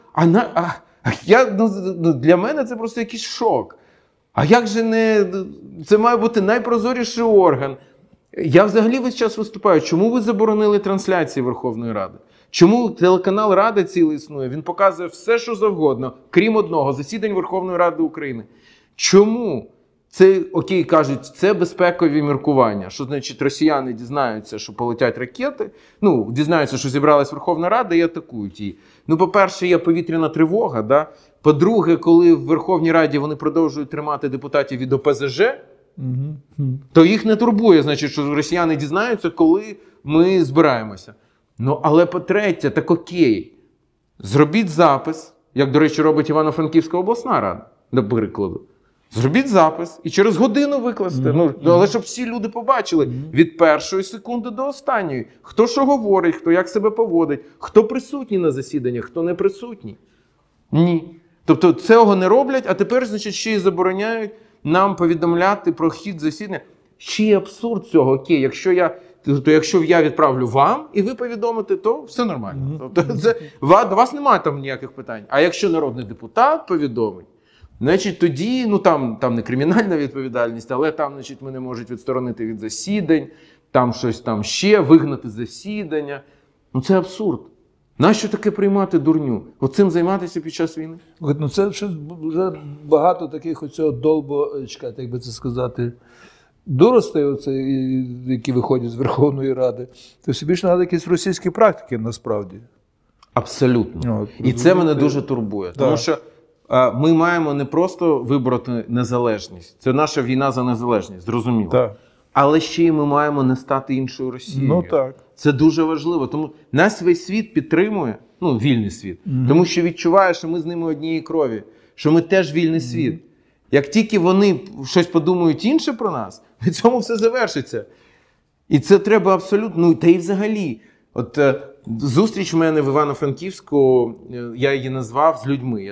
Для мене це просто якийсь шок. А як же не... Це має бути найпрозоріший орган. Я взагалі весь час виступаю. Чому ви заборонили трансляції Верховної Ради? Чому телеканал Рада цілий існує? Він показує все, що завгодно, крім одного, засідань Верховної Ради України. Чому? Це, окей, кажуть, це безпекові міркування. Що значить, росіяни дізнаються, що полетять ракети, дізнаються, що зібралась Верховна Рада і атакують її. По-перше, є повітряна тривога, да? По-друге, коли в Верховній Раді вони продовжують тримати депутатів від ОПЗЖ, то їх не турбує, значить, що росіяни дізнаються, коли ми збираємося. Але по-третє, так окей, зробіть запис, як, до речі, робить Івано-Франківська обласна рада, до прикладу. Зробіть запис і через годину викласти. Але щоб всі люди побачили від першої секунди до останньої. Хто що говорить, хто як себе поводить, хто присутній на засіданнях, хто не присутній. Ні. Тобто цього не роблять, а тепер, значить, ще й забороняють нам повідомляти про хід засідання. Ще й абсурд цього. Окей, якщо я відправлю вам і ви повідомите, то все нормально. Тобто до вас немає там ніяких питань. А якщо народний депутат повідомить, значить, тоді, там не кримінальна відповідальність, але там, значить, мене можуть відсторонити від засідань, там щось там ще, вигнати з засідання. Це абсурд. Нащо таке приймати дурню? Оцим займатися під час війни? Це вже багато таких оцього долбочка, як би це сказати, дуростей, які виходять з Верховної Ради. Це все більше нагадує якісь російські практики, насправді. Абсолютно. І це мене дуже турбує. Тому що ми маємо не просто вибороти незалежність. Це наша війна за незалежність, зрозуміло. Так. Але ще й ми маємо не стати іншою Росією. Так. Це дуже важливо. Тому нас весь світ підтримує, вільний світ, тому що відчуває, що ми з ними однієї крові, що ми теж вільний світ. Як тільки вони щось подумають інше про нас, на цьому все завершиться. І це треба абсолютно, та й взагалі. Зустріч в мене в Івано-Франківську, я її назвав з людьми,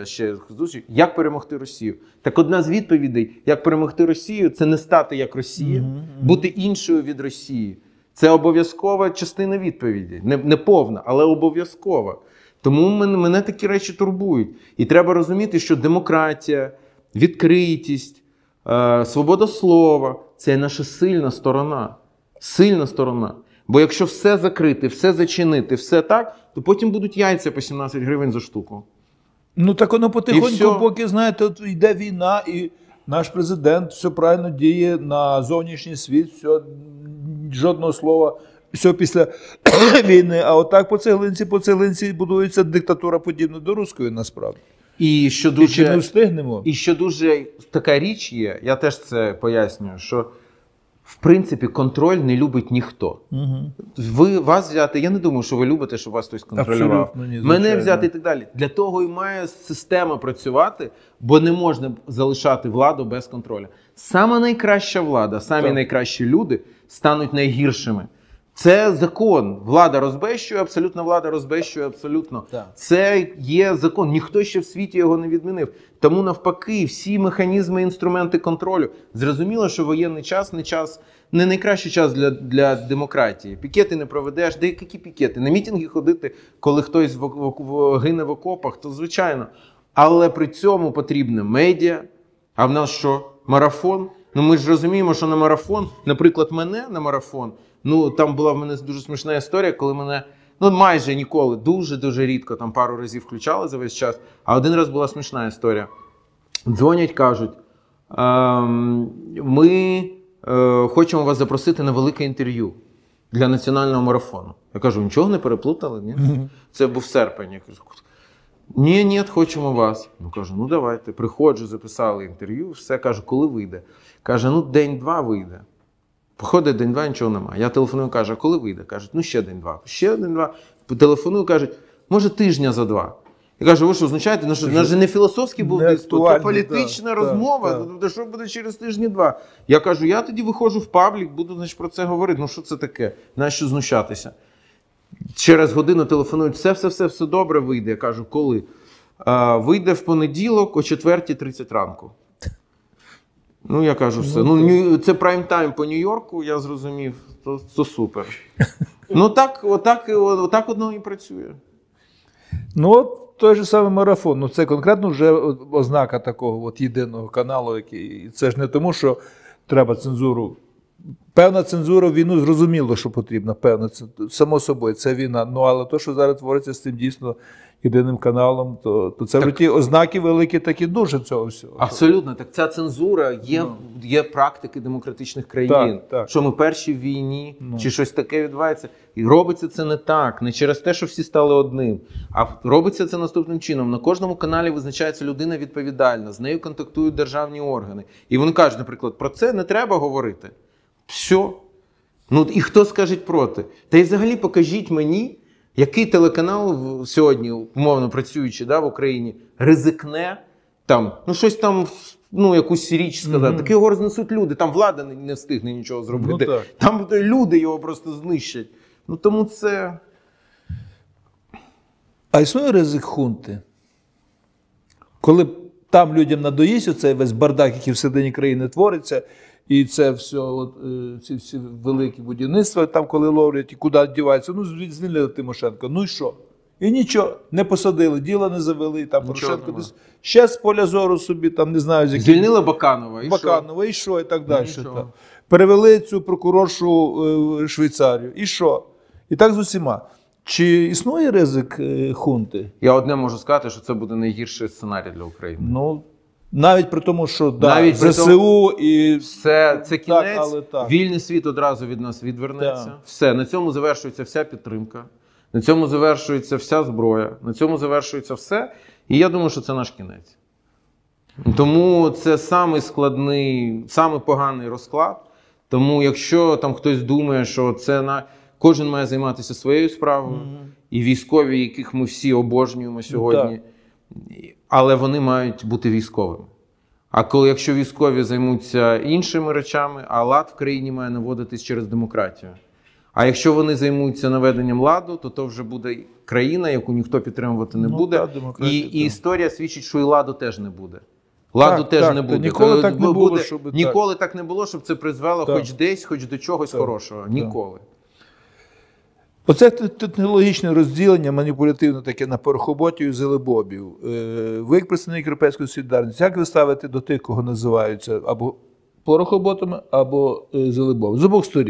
як перемогти Росію. Так одна з відповідей, як перемогти Росію, це не стати як Росія, бути іншою від Росії. Це обов'язкова частина відповіді. Не повна, але обов'язкова. Тому мене такі речі турбують. І треба розуміти, що демократія, відкритість, свобода слова – це наша сильна сторона. Сильна сторона. Бо якщо все закрити, все зачинити, все так, то потім будуть яйця по 17 гривень за штуку. Ну так воно І потихоньку, всьо. поки, знаєте, от йде війна, і наш президент все правильно діє на зовнішній світ, все, жодного слова, все після війни. А отак по цеглинці будується диктатура подібна до руської, насправді. І що І чи не дуже, встигнемо? і що дуже така річ є, я теж це пояснюю, що в принципі контроль не любить ніхто. Угу. Вас взяти, я не думаю, що ви любите, щоб вас хтось контролював. Абсолютно ні, Мене звичайно. взяти і так далі. Для того і має система працювати, бо не можна залишати владу без контролю. Сама найкраща влада, самі Так. найкращі люди стануть найгіршими. Це закон. Влада розбещує, абсолютно влада розбещує, абсолютно. Так. Це є закон. Ніхто ще в світі його не відмінив. Тому навпаки, всі механізми, інструменти контролю. Зрозуміло, що воєнний час не найкращий час для демократії. Пікети не проведеш. Де які пікети? На мітинги ходити, коли хтось гине в окопах, то звичайно. Але при цьому потрібне медіа. А в нас що? Марафон? Ну ми ж розуміємо, що на марафон, наприклад, мене на марафон, ну там була в мене дуже смішна історія, коли мене, ну майже ніколи, дуже рідко, там пару разів включали за весь час, а один раз була смішна історія. Дзвонять, кажуть, ми хочемо вас запросити на велике інтерв'ю для національного марафону. Я кажу, нічого не переплутали? Ні? Це був серпень. Я кажу, ні, хочемо вас. Ну, кажу, ну давайте. Приходжу, записали інтерв'ю, все, кажу, коли вийде? Каже, ну день-два вийде. Походить день-два, нічого немає. Я телефоную, кажу, а коли вийде? Кажуть, ну ще день-два. Ще день-два. Телефоную, кажуть, може тижня за два. Я кажу, ви що, означаєте, ну, що, у нас же не філософський був диспут, це політична розмова. Тобто, що буде через тижні-два? Я кажу, я тоді виходжу в паблік, буду, значить, про це говорити. Ну що це таке? Нащо знущатися? Через годину телефонують, все добре вийде. Я кажу, коли? Вийде в понеділок о 4:30 ранку. Ну, я кажу, все. Ну, це прайм-тайм по Нью-Йорку, я зрозумів, то супер. Ну, отак одно і працює. Ну, от той же самий марафон. Ну, це конкретно вже ознака такого от єдиного каналу, який. Це ж не тому, що треба цензуру. Певна цензура в війну зрозуміло, що потрібна, певна, само собою, це війна. Ну, але то, що зараз твориться з цим дійсно єдиним каналом, то це вже ті ознаки великі такі дуже цього всього. Абсолютно. Так ця цензура є практики демократичних країн. Так. Що ми перші в війні, чи щось таке відбувається. І робиться це не так, не через те, що всі стали одним. А робиться це наступним чином. На кожному каналі визначається людина відповідальна, з нею контактують державні органи. І вони кажуть, наприклад, про це не треба говорити. Все. Ну і хто скаже проти? Та й взагалі покажіть мені, який телеканал сьогодні, умовно працюючи в Україні, ризикне там, ну щось там, ну якусь річ сказати. Так його рознесуть люди, там влада не встигне нічого зробити. Ну, там люди його просто знищать. Ну тому це... А існує ризик хунти? Коли там людям надоїсть оцей весь бардак, який всередині країни твориться, і це все, от, ці всі великі будівництва, там коли ловлять і куди діваються, ну звільнили Тимошенко, ну і що? І нічого, не посадили, діла не завели, там Порошенко десь ще з поля зору собі, там не знаю, з яким... Звільнили Баканова, і Баканова, і що, і так далі. Нічого. Перевели цю прокуроршу в Швейцарію, і що? І так з усіма. Чи існує ризик хунти? Я одне можу сказати, що це буде найгірший сценарій для України. Ну, навіть при тому, що навіть при ЗСУ і... Це кінець, так, але так. Вільний світ одразу від нас відвернеться. Так. Все, на цьому завершується вся підтримка, на цьому завершується вся зброя, на цьому завершується все. І я думаю, що це наш кінець. Тому це самий складний, самий поганий розклад. Тому якщо там хтось думає, що це кожен має займатися своєю справою, і військові, яких ми всі обожнюємо сьогодні, але вони мають бути військовими. А якщо військові займуться іншими речами, а лад в країні має наводитись через демократію. А якщо вони займуться наведенням ладу, то вже буде країна, яку ніхто підтримувати не буде. І історія свідчить, що і ладу теж не буде. Ладу теж не буде. Ніколи так не було, щоб... Ніколи так не було, щоб це призвело хоч десь, хоч до чогось хорошого. Ніколи. Оце технологічне розділення, маніпулятивне таке на порохоботів і зелебобів. Ви, як представник Європейської солідарності, як ви ставите до тих, кого називаються або порохоботами, або зелебобами? З обох сторін.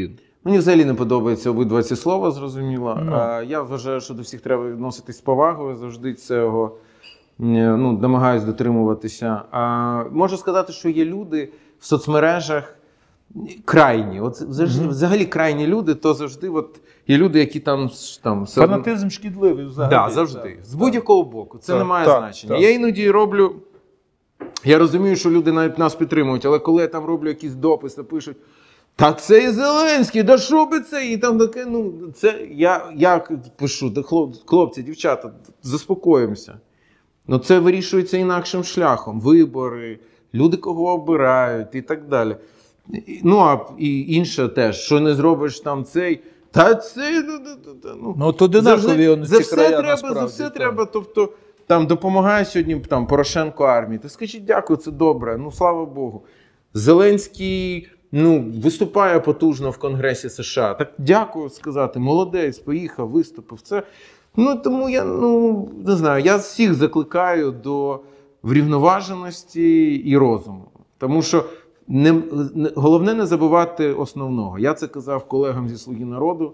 Мені взагалі не подобаються обидва ці слова, зрозуміло. Ну. Я вважаю, що до всіх треба відноситись з повагою, завжди цього намагаюсь дотримуватися. Можу сказати, що є люди в соцмережах крайні. От взагалі крайні люди, то завжди є люди, які там Фанатизм шкідливий взагалі. Так, завжди. З будь-якого боку. Це не має значення. Так. Я іноді роблю. Я розумію, що люди навіть нас підтримують, але коли я там роблю якісь дописи, пишуть, та це і Зеленський, да що би це? І там таке, це я пишу, хлопці, дівчата, заспокоїмося. Це вирішується інакшим шляхом. Вибори, люди кого обирають і так далі. І інше теж, що не зробиш там цей, та це, то одинакові ці края насправді. За все треба, тобто, там допомагає сьогодні Порошенко армії. Та скажіть дякую, це добре, слава Богу. Зеленський, виступає потужно в Конгресі США. Так дякую сказати, молодець, поїхав, виступив. Це, тому я, не знаю, я всіх закликаю до врівноваженості і розуму. Тому що головне не забувати основного. Я це казав колегам зі «Слуги народу»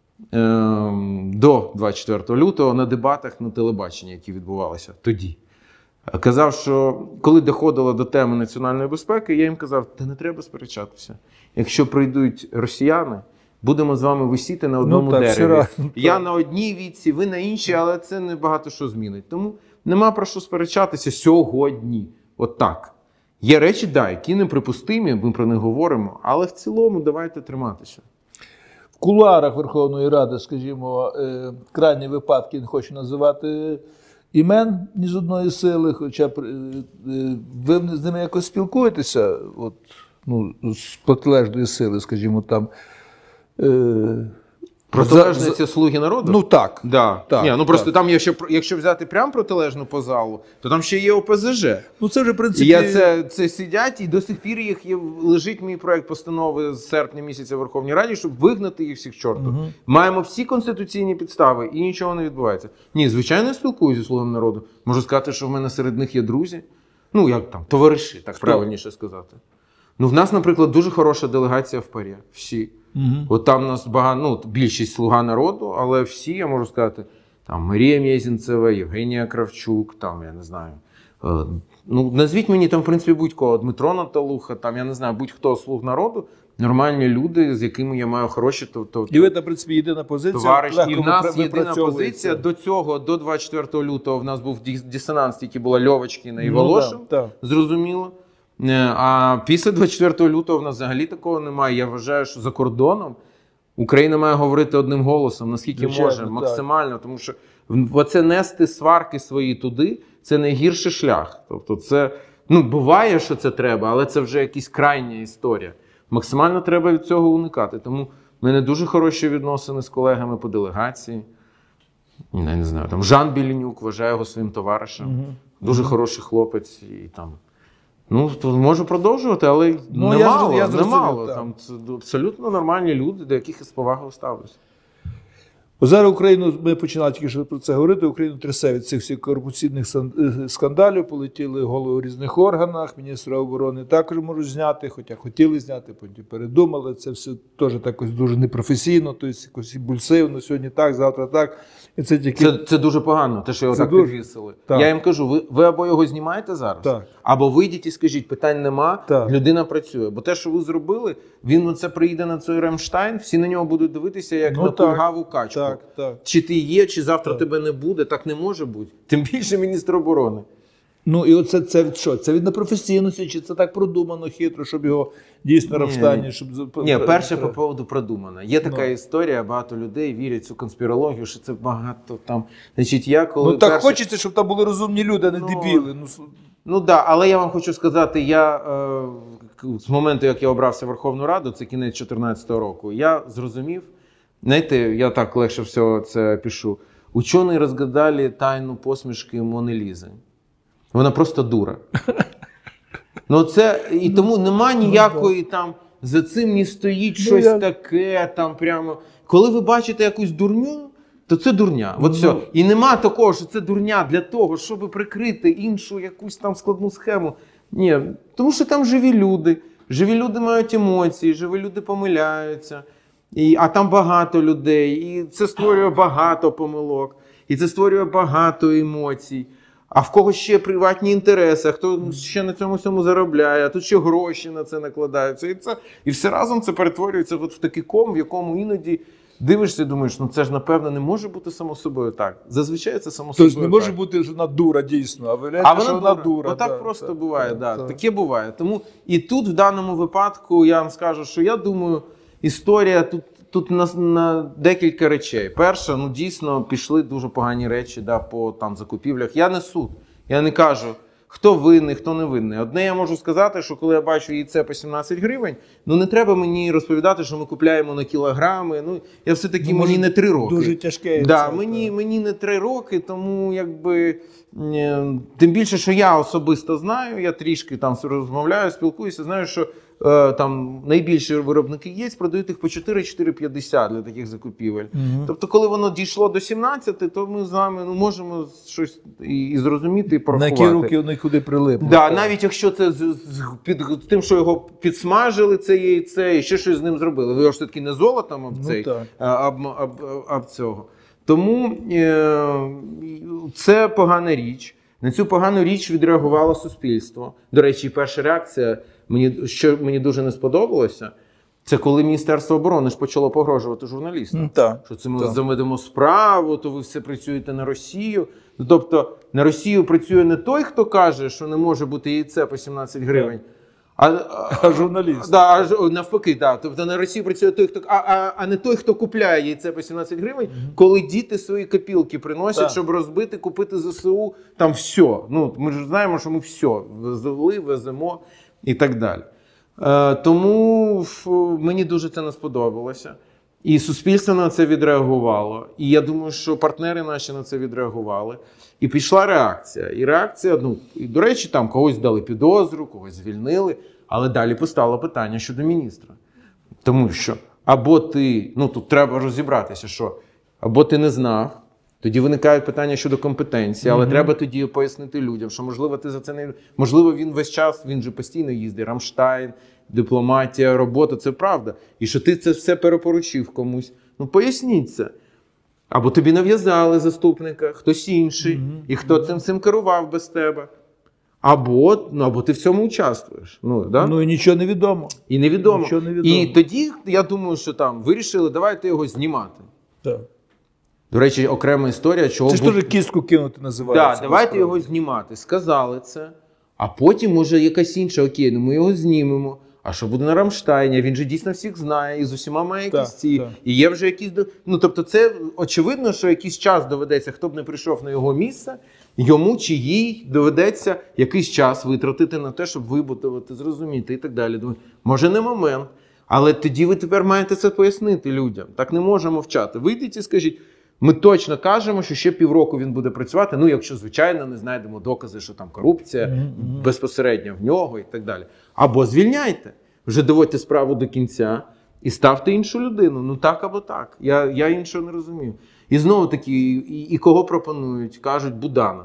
до 24 лютого на дебатах на телебаченні, які відбувалися тоді. Казав, що коли доходило до теми національної безпеки, я їм казав, та не треба сперечатися. Якщо прийдуть росіяни, будемо з вами висіти на одному дереві. Я на одній віці, ви на іншій, але це не багато що змінить. Тому нема про що сперечатися сьогодні. От так. Є речі, які неприпустимі, ми про них говоримо, але в цілому давайте триматися. В кулуарах Верховної Ради, скажімо, крайні випадки, не хочу називати імен ні з одної сили, хоча ви з ними якось спілкуєтеся, з протилежної сили, скажімо, там. Протилежні «Слуги народу»? Так. Да. Просто там, якщо взяти прямо протилежну по залу, то там ще є ОПЗЖ. Це вже, в принципі... І це сидять, і до сих пір лежить мій проект постанови з серпня місяця в Верховній Раді, щоб вигнати їх всіх чорту. Маємо всі конституційні підстави, і нічого не відбувається. Ні, звичайно, я спілкуюся зі «Слугами народу». Можу сказати, що в мене серед них є друзі. Товариші, так правильніше сказати. В нас, наприклад, дуже хороша делегація в ПАРЄ. Всі. От там у нас більшість «Слуга народу», але всі, я можу сказати, там Марія Мєзінцева, Євгенія Кравчук, там, я не знаю, назвіть мені там, в принципі, будь-кого, Дмитро Наталуха, там, я не знаю, будь-хто «Слуг народу», нормальні люди, з якими я маю хороші... І ви, в принципі, єдина позиція. І в нас єдина позиція. До 24 лютого в нас був дисонанс, тільки була Льовочкіна і Волошин, зрозуміло. А після 24 лютого в нас взагалі такого немає. Я вважаю, що за кордоном Україна має говорити одним голосом, наскільки може, максимально. Тому що оце нести сварки свої туди – це найгірший шлях. Тобто це, буває, що це треба, але це вже якась крайня історія. Максимально треба від цього уникати. Тому в мене дуже хороші відносини з колегами по делегації. Я не знаю, там Жан Білінюк, вважаю його своїм товаришем. Дуже хороший хлопець і там... можу продовжувати, але немало. Там це абсолютно нормальні люди, до яких із повагою ставлюся. Зараз Україну, ми починали тільки що про це говорити, Україну трясе від цих всіх корупційних скандалів, полетіли голови у різних органах, міністра оборони також можуть зняти, хоча хотіли зняти, потім передумали, це все теж такось дуже непрофесійно, тобто якось імпульсивно, сьогодні так, завтра так. І це дуже погано, те, що його так підвісили. Я їм кажу, ви або його знімаєте зараз, або вийдіть і скажіть, питань нема, людина працює. Бо те, що ви зробили, він приїде на цей Ремштайн, всі на нього будуть дивитися, як на кульгаву качку. Чи ти є, чи завтра тебе не буде, так не може бути. Тим більше міністр оборони. І оце це від що? Це від непрофесійності, чи це так продумано хитро, щоб його дійсно Рамштайні... Перше по поводу продумано. Є така історія, багато людей вірять в цю конспірологію, що це багато там... Так хочеться, щоб там були розумні люди, а не дебіли. Але я вам хочу сказати, я з моменту, як я обрався в Верховну Раду, це кінець 2014 року, я зрозумів, знаєте, я так легше всього це пишу, учені розгадали тайну посмішки Мони Лізи. Вона просто дура. І тому нема ніякої там, за цим не стоїть щось таке, там прямо. Коли ви бачите якусь дурню, то це дурня. От все. І нема такого, що це дурня для того, щоб прикрити іншу якусь там складну схему. Ні, тому що там живі люди. Живі люди мають емоції, живі люди помиляються. а там багато людей, і це створює багато помилок, і це створює багато емоцій. А в кого ще приватні інтереси, а хто ще на цьому всьому заробляє, а тут ще гроші на це накладаються. І все разом це перетворюється от в такий ком, в якому іноді дивишся і думаєш, ну це ж, напевно, не може бути само собою так. Зазвичай це само собою так. Тобто не може бути, що вона дура дійсно, а виявляється, що вона дура. Отак просто буває, таке буває. Тому і тут, в даному випадку, я вам скажу, що я думаю, історія тут на декілька речей. Перше, ну дійсно пішли дуже погані речі по там закупівлях. Я не суд, я не кажу, хто винний, хто не винний. Одне я можу сказати, що коли я бачу яйце по 17 гривень, ну не треба мені розповідати, що ми купляємо на кілограми. Ну я все-таки, мені не 3 роки. Дуже тяжке яйце. Да, мені не 3 роки, тому якби тим більше, що я особисто знаю, я трішки там розмовляю, спілкуюся, знаю, що там найбільші виробники яєць продають їх по 4-4,50 для таких закупівель. Тобто, коли воно дійшло до 17, то ми з вами можемо щось і зрозуміти, і порахувати. На які руки вони куди прилипли. Да, навіть якщо це під тим, що його підсмажили, це яйце, і ще щось з ним зробили. Ви його ж все-таки не золотом об цього. Тому це погана річ. На цю погану річ відреагувало суспільство. До речі, перша реакція, що мені дуже не сподобалося, це коли Міністерство оборони ж почало погрожувати журналістам. Що це ми заведемо справу, то ви все працюєте на Росію. Тобто на Росію працює не той, хто каже, що не може бути яйце по 17 гривень, а журналіст. Навпаки, тобто на Росії працює той, хто, а не той, хто купляє яйце по 17 гривень, коли діти свої копілки приносять, щоб розбити, купити ЗСУ, там все. Ну, ми ж знаємо, що ми все веземо і так далі. Тому мені дуже це не сподобалося. І суспільство на це відреагувало. І я думаю, що партнери наші на це відреагували. І пішла реакція. І реакція, і, до речі, там когось дали підозру, когось звільнили. Але далі постало питання щодо міністра. Тому що або ти, тут треба розібратися, що або ти не знав, тоді виникають питання щодо компетенції, але треба тоді пояснити людям, що можливо ти за це не... Можливо, він весь час, він же постійно їздить, Рамштайн, дипломатія, робота, це правда. І що ти це все перепоручив комусь. Поясніть це. Або тобі нав'язали заступника, хтось інший, і хто цим керував без тебе. Або ти в цьому участвуєш. І нічого не відомо. І невідомо. І тоді, я думаю, що там вирішили, давайте його знімати. Так. До речі, окрема історія, чого... Це ж теж кістку кинути називається. Так, давайте його знімати. Сказали це. А потім, може, якась інша, окей, ми його знімемо. А що буде на Рамштайні? Він же дійсно всіх знає, і з усіма має якісь ці. І є вже якісь... тобто це очевидно, що якийсь час доведеться, хто б не прийшов на його місце, йому чи їй доведеться якийсь час витратити на те, щоб вибудувати, зрозуміти і так далі. Думаю, може не момент, але тоді ви тепер маєте це пояснити людям. Так не можемо мовчати. Вийдіть і скажіть, ми точно кажемо, що ще півроку він буде працювати, якщо, звичайно, не знайдемо докази, що там корупція безпосередньо в нього і так далі. Або звільняйте, вже доводьте справу до кінця і ставте іншу людину. Так або так. Я іншого не розумію. І знову таки, і кого пропонують? Кажуть, Буданов.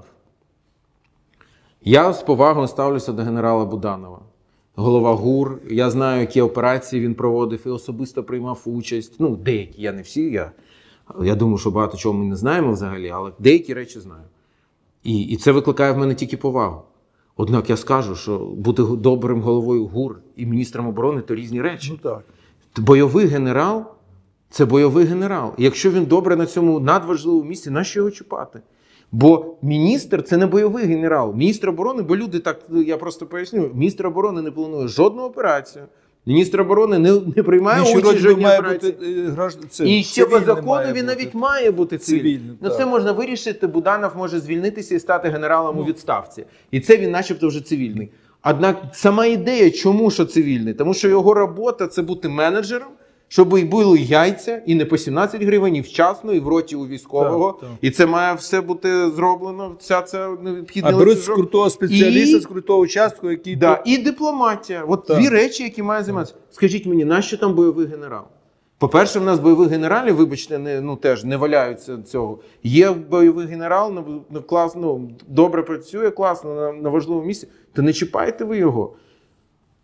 Я з повагою ставлюся до генерала Буданова. Голова ГУР. Я знаю, які операції він проводив і особисто приймав участь. Деякі, я не всі, я думаю, що багато чого ми не знаємо взагалі, але деякі речі знаю. І це викликає в мене тільки повагу. Однак я скажу, що бути добрим головою ГУР і міністром оборони – то різні речі. Бойовий генерал – це бойовий генерал. І якщо він добре на цьому надважливому місці, нащо його чіпати? Бо міністр – це не бойовий генерал. Міністр оборони, бо люди так, я просто поясню, міністр оборони не планує жодну операцію. Міністр оборони не приймає участь в жодній операції. І ще по закону він навіть має бути цивільним. Це можна вирішити, Буданов може звільнитися і стати генералом у відставці. І це він начебто вже цивільний. Однак сама ідея, чому що цивільний? Тому що його робота – це бути менеджером, щоб і були яйця, і не по 17 гривень, і вчасно, і в роті у військового. І це має все бути зроблено, вся ця необхідна ланцюжок. А беруть з крутого спеціаліста, з крутого участку, який... І дипломатія. Дві речі, які має займатися. Скажіть мені, нащо там бойовий генерал? По-перше, в нас бойових генералів, вибачте, теж не валяються цього. Є бойовий генерал, класно, добре працює, класно, на важливому місці, то не чіпайте ви його.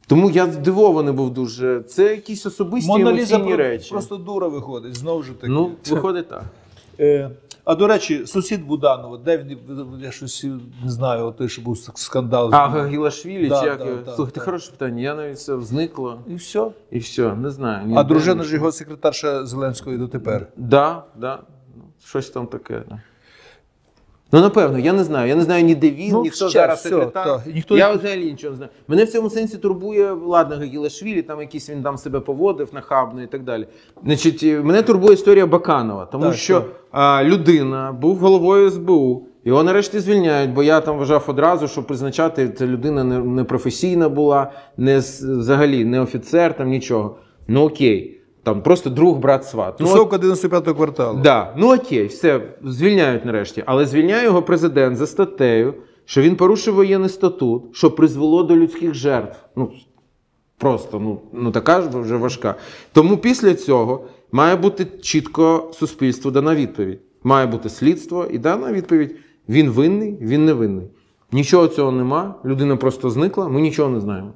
Тому я здивований був дуже. Це якісь особисті емоційні речі. Просто дура виходить, знову ж таки. Ну, виходить так. А до речі, сусід Буданова, де він, я щось не знаю, той, що був скандал. А Гагілашвілі, Да, чи як да, його? да, Слухайте, да. хороше питання, я навіть все зникло. І все. І все, не знаю. А ніде дружина нічого. ж його секретарша Зеленського і дотепер. Да. Ну, щось там таке. Да. Ну, напевно, я не знаю. Я не знаю ніде він, Ну, ніхто щас, зараз все, секретар. так. І ніхто- Я взагалі нічого не знаю. Мене в цьому сенсі турбує, ладно, Гагілашвілі, там якийсь він там себе поводив нахабно і так далі. Значить, мене турбує історія Баканова, тому Так, що людина був головою СБУ, його нарешті звільняють, бо я там вважав одразу, що призначати ця людина не професійна була, взагалі не офіцер, там нічого. Ну окей, там просто друг, брат, сват. Ну, Тусовка 95-го кварталу. Да, ну окей, все, звільняють нарешті. Але звільняє його президент за статтею, що він порушив воєнний статут, що призвело до людських жертв. Ну, просто, така ж вже важка. Тому після цього має бути чітко суспільству дана відповідь. Має бути слідство і дана відповідь. Він винний, він не винний. Нічого цього нема, людина просто зникла, ми нічого не знаємо.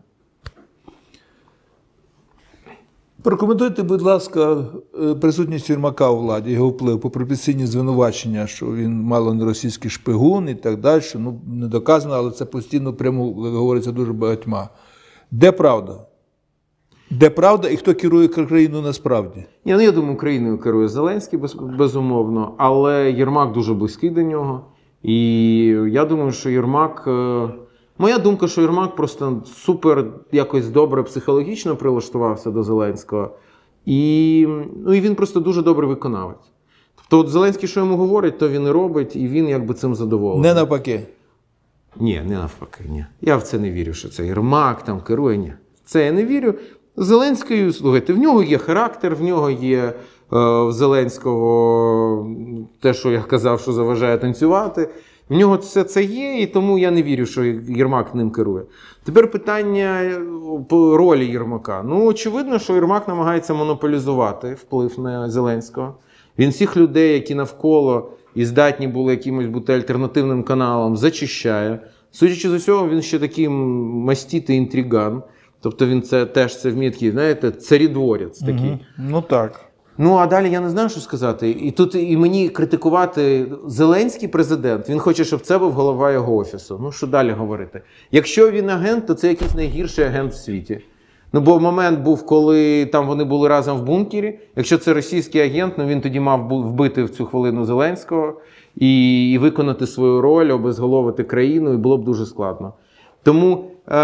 Прокоментуйте, будь ласка, присутність Єрмака у владі, його вплив, попри офіційні звинувачення, що він мало не російський шпигун і так далі. Ну, не доказано, але це постійно прямо говориться дуже багатьма. Де правда? Де правда і хто керує країною насправді? Я думаю, Україною керує Зеленський, безумовно, але Єрмак дуже близький до нього. І я думаю, що Єрмак... Моя думка, що Єрмак просто супер якось добре психологічно прилаштувався до Зеленського. І він просто дуже добрий виконавець. Тобто от Зеленський, що йому говорить, то він і робить, і він якби цим задоволений. Не навпаки. Ні, не навпаки, ні. Я в це не вірю, що це Єрмак там керує, ні. Це я не вірю. Зеленський, слухайте, в нього є характер, в нього є в Зеленського те, що я казав, що заважає танцювати. В нього все це є, і тому я не вірю, що Єрмак ним керує. Тепер питання по ролі Єрмака. Ну, очевидно, що Єрмак намагається монополізувати вплив на Зеленського. Він всіх людей, які навколо і здатні були якимось бути альтернативним каналом, зачищає. Судячи з усього, він ще такий маститий інтриган. Тобто він це вміє такий, знаєте, царідворець такий. Угу. Ну так. Ну, а далі я не знаю, що сказати. І тут і мені критикувати Зеленський президент, він хоче, щоб це був голова його офісу. Ну, що далі говорити? Якщо він агент, то це якийсь найгірший агент в світі. Ну, бо момент був, коли там вони були разом в бункері. Якщо це російський агент, ну він тоді мав вбити в цю хвилину Зеленського і виконати свою роль, обезголовити країну, і було б дуже складно. Тому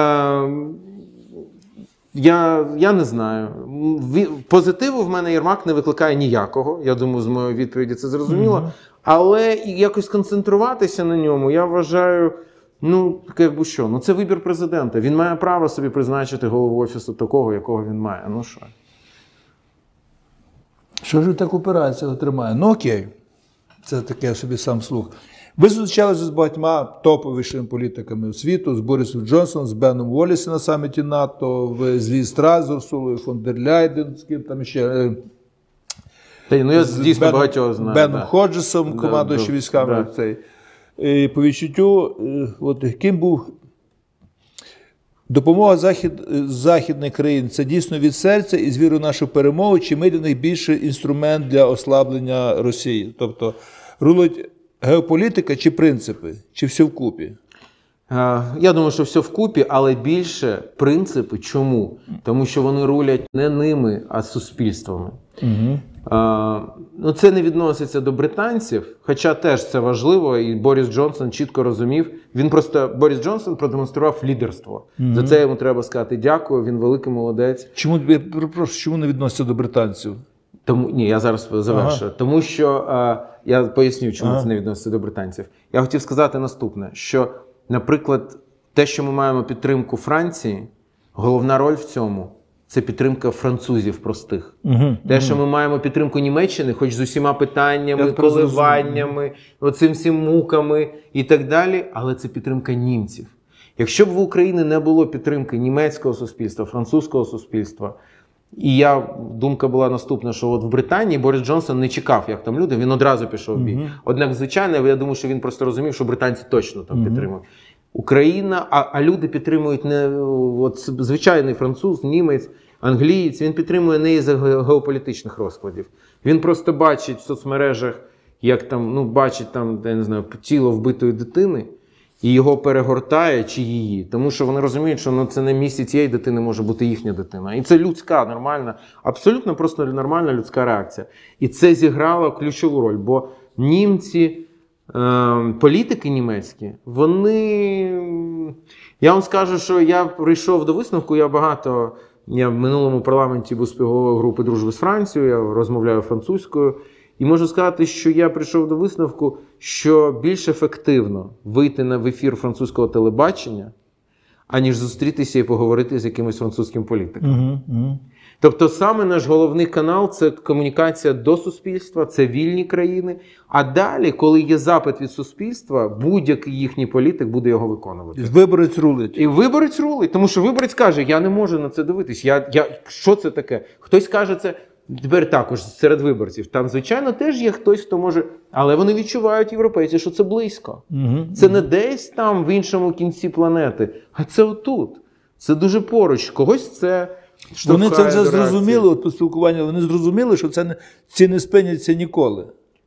я не знаю. Позитиву в мене Єрмак не викликає ніякого. Я думаю, з моєї відповіді це зрозуміло. Але якось концентруватися на ньому, я вважаю, якби що. Ну, це вибір президента. Він має право собі призначити голову офісу такого, якого він має. Ну що? Що ж так операція тримає? Ну окей. Це таке собі сам слух. Ви зустрічалися з багатьма топовішими політиками світу, з Борисом Джонсоном, з Беном Воллісом на саміті НАТО, з Лі Страс, з Урсулою фон дер Ляйден, з ким там ще... Я дійсно багатьох знаю. Беном Ходжесом, командуючим військами. І по відчуттю, ким був допомога західних країн, це дійсно від серця і з вірою в нашу перемогу, чи ми для них більше інструмент для ослаблення Росії? Тобто, рулить геополітика чи принципи, чи все вкупі? Я думаю, що все вкупі, але більше принципи. Чому? Тому що вони рулять не ними, а суспільствами. Угу. Це не відноситься до британців, хоча теж це важливо, і Борис Джонсон чітко розумів. Борис Джонсон продемонстрував лідерство. Угу. За це йому треба сказати дякую, він великий молодець. Чому не відноситься до британців? Я зараз завершу. Ага. Тому що, я поясню, чому це не відноситься до британців. Я хотів сказати наступне, що, наприклад, те, що ми маємо підтримку Франції, головна роль в цьому – це підтримка французів простих. Те, що ми маємо підтримку Німеччини, хоч з усіма питаннями, коливаннями, оцим всім муками і так далі, але це підтримка німців. Якщо б в Україні не було підтримки німецького суспільства, французького суспільства, і думка була наступна, що от в Британії Борис Джонсон не чекав, як там люди, він одразу пішов в бій. Однак, звичайно, я думаю, що він просто розумів, що британці точно там підтримують. Україна, а люди підтримують не от, звичайний француз, німець, англієць, він підтримує не із геополітичних розкладів. Він просто бачить в соцмережах, як там, ну, бачить там, я не знаю, тіло вбитої дитини, і його перегортає чи її. Тому що вони розуміють, що ну, це не місце цієї дитини може бути їхня дитина. І це людська, нормальна, абсолютно просто нормальна людська реакція. І це зіграло ключову роль, бо німці, політики німецькі, вони... Я вам скажу, що я прийшов до висновку, я в минулому парламенті був співголовою групи дружби з Францією, я розмовляю французькою. І можу сказати, що я прийшов до висновку, що більш ефективно вийти в ефір французького телебачення, аніж зустрітися і поговорити з якимось французьким політиком. Тобто саме наш головний канал – це комунікація до суспільства, це вільні країни. А далі, коли є запит від суспільства, будь-який їхній політик буде його виконувати. Виборець рулить. І виборець рулить, тому що виборець каже, я не можу на це дивитись. Що це таке? Хтось каже це, тепер також серед виборців. Там, звичайно, теж є хтось, хто може, але вони відчувають, європейці, що це близько. Це не десь там в іншому кінці планети, а це отут. Це дуже поруч. Когось це... Вони це вже зрозуміли, от по спілкуванню, вони зрозуміли, що ці не спиняться ніколи.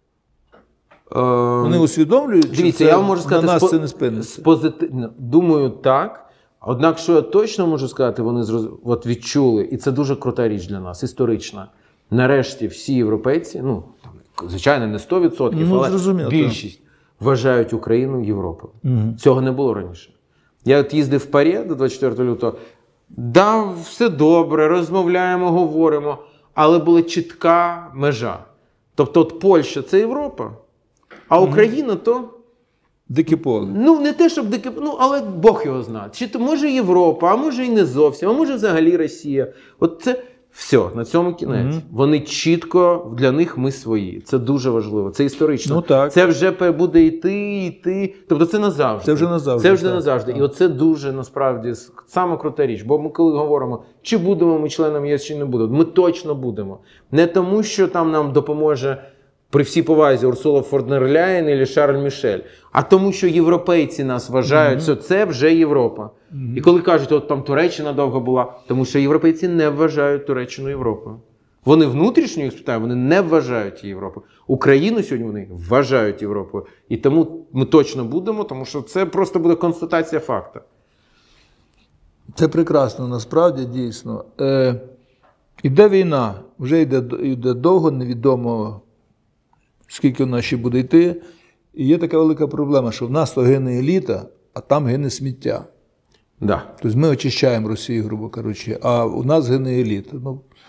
Вони усвідомлюють, дивіться, що я вам можу сказати, на нас це не спиниться. Думаю, так. Однак, що я точно можу сказати, вони от відчули, і це дуже крута річ для нас, історична. Нарешті всі європейці, ну, звичайно, не 100%, але більшість вважають Україну Європою. Цього не було раніше. Я от їздив в Парі до 24 лютого, да, все добре, розмовляємо, говоримо, але була чітка межа. Тобто от Польща – це Європа, а Україна – то... Дике поле. Ну, не те, щоб дике, ну, але Бог його знає. Чи то може Європа, а може і не зовсім, а може взагалі Росія. От це все, на цьому кінець. Вони чітко, для них ми свої. Це дуже важливо, це історично. Ну, так. Це вже буде йти. Тобто це назавжди. Це вже назавжди. Це вже назавжди. І оце дуже, насправді, саме крута річ. Бо ми коли говоримо, чи будемо ми членом ЄС, чи не будемо, ми точно будемо. Не тому, що там нам допоможе при всій повазі Урсула фон дер Ляєн і Шарль Мішель, а тому, що європейці нас вважають, що це вже Європа. І коли кажуть, от там Туреччина довго була, тому що європейці не вважають Туреччину Європою. Вони внутрішньо їх спитають, вони не вважають її Європою. Україну сьогодні вони вважають Європою. І тому ми точно будемо, тому що це просто буде констатація факту. Це прекрасно, насправді, дійсно. Іде війна, вже йде довго, невідомо, скільки вона ще буде йти. І є така велика проблема, що в нас то гине еліта, а там гине сміття. Да. Тобто ми очищаємо Росію, грубо кажучи, а у нас гине еліта.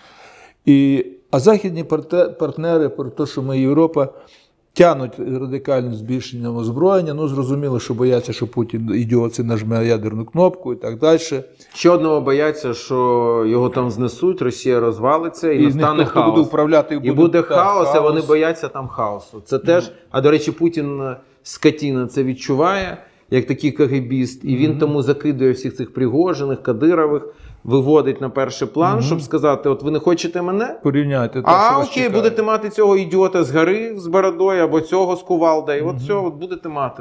А західні партнери, про те, що ми Європа, тягнуть радикальним збільшенням озброєння. Ну, зрозуміло, що бояться, що Путін ідіот нажме ядерну кнопку і так далі. Ще одного бояться, що його там знесуть, Росія розвалиться і настане хаос. Буде управляти, і буде хаос, а вони бояться там хаосу. Це теж, а до речі, Путін, скотіна, це відчуває, як такий КГБіст, і він тому закидує всіх цих Пригожиних, Кадирових, виводить на перший план, щоб сказати, от ви не хочете мене? Порівняйте. А окей, будете мати цього ідіота з гори, з бородою, або цього з кувалдою, от цього будете мати.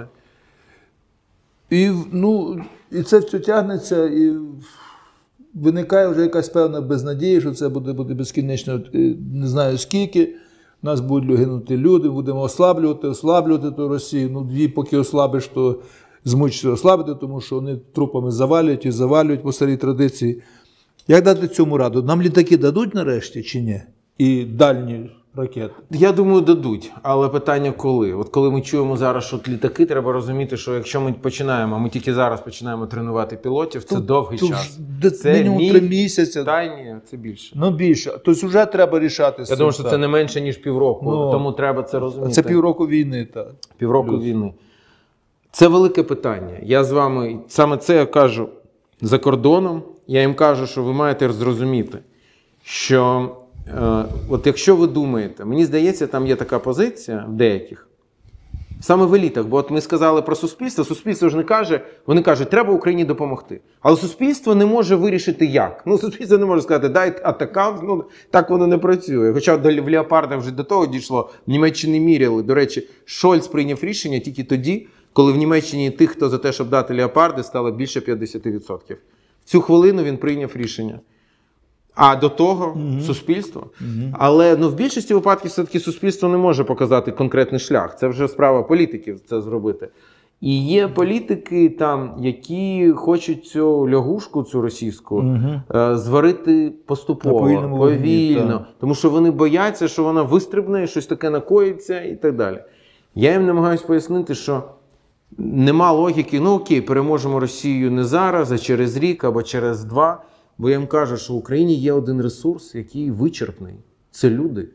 І це все тягнеться, і виникає вже якась певна безнадія, що це буде безкінечно, не знаю скільки. У нас будуть гинути люди, будемо ослаблювати ту Росію. Ну, її поки ослабиш, то змучиться ослабити, тому що вони трупами завалюють по старій традиції. Як дати цьому раду? Нам літаки дадуть нарешті чи ні? І дальні ракети? Я думаю, дадуть, але питання коли? От коли ми чуємо зараз, що літаки, треба розуміти, що якщо ми починаємо, ми тільки зараз починаємо тренувати пілотів, це довгий час. Це мінімум 3 місяці. Та ні, це більше. Ну більше. Тобто вже треба рішати. Я думаю, що це не менше, ніж півроку, тому треба це розуміти. Це півроку війни, так. Півроку війни. Це велике питання. Я з вами, саме це я кажу за кордоном, я їм кажу, що ви маєте зрозуміти, що от якщо ви думаєте, мені здається, там є така позиція в деяких, саме в елітах, бо от ми сказали про суспільство ж не каже, вони кажуть, треба Україні допомогти. Але суспільство не може вирішити як. Ну, суспільство не може сказати, дай атакам, ну, так воно не працює. Хоча в Леопарда вже до того дійшло, в Німеччині міряли. До речі, Шольц прийняв рішення тільки тоді, коли в Німеччині тих, хто за те, щоб дати леопарди, стало більше 50%. В цю хвилину він прийняв рішення. А до того суспільство. Але в більшості випадків все-таки суспільство не може показати конкретний шлях. Це вже справа політиків це зробити. І є політики, там, які хочуть цю лягушку, цю російську, зварити поступово, повільно. Тому що вони бояться, що вона вистрибне, щось таке накоїться і так далі. Я їм намагаюся пояснити, що нема логіки, окей, переможемо Росію не зараз, а через рік або через 2. Бо я їм кажу, що в Україні є один ресурс, який вичерпний. Це люди.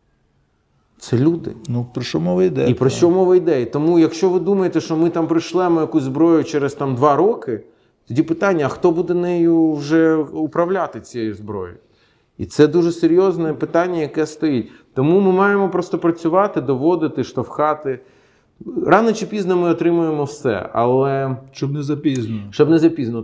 Це люди. Про що мова йде? І про що мова йде. І тому, якщо ви думаєте, що ми там пришлемо якусь зброю через 2 роки, тоді питання, а хто буде нею вже управляти цією зброєю? І це дуже серйозне питання, яке стоїть. Тому ми маємо просто працювати, доводити, штовхати. Рано чи пізно ми отримуємо все, але... Щоб не запізно. Щоб не запізно.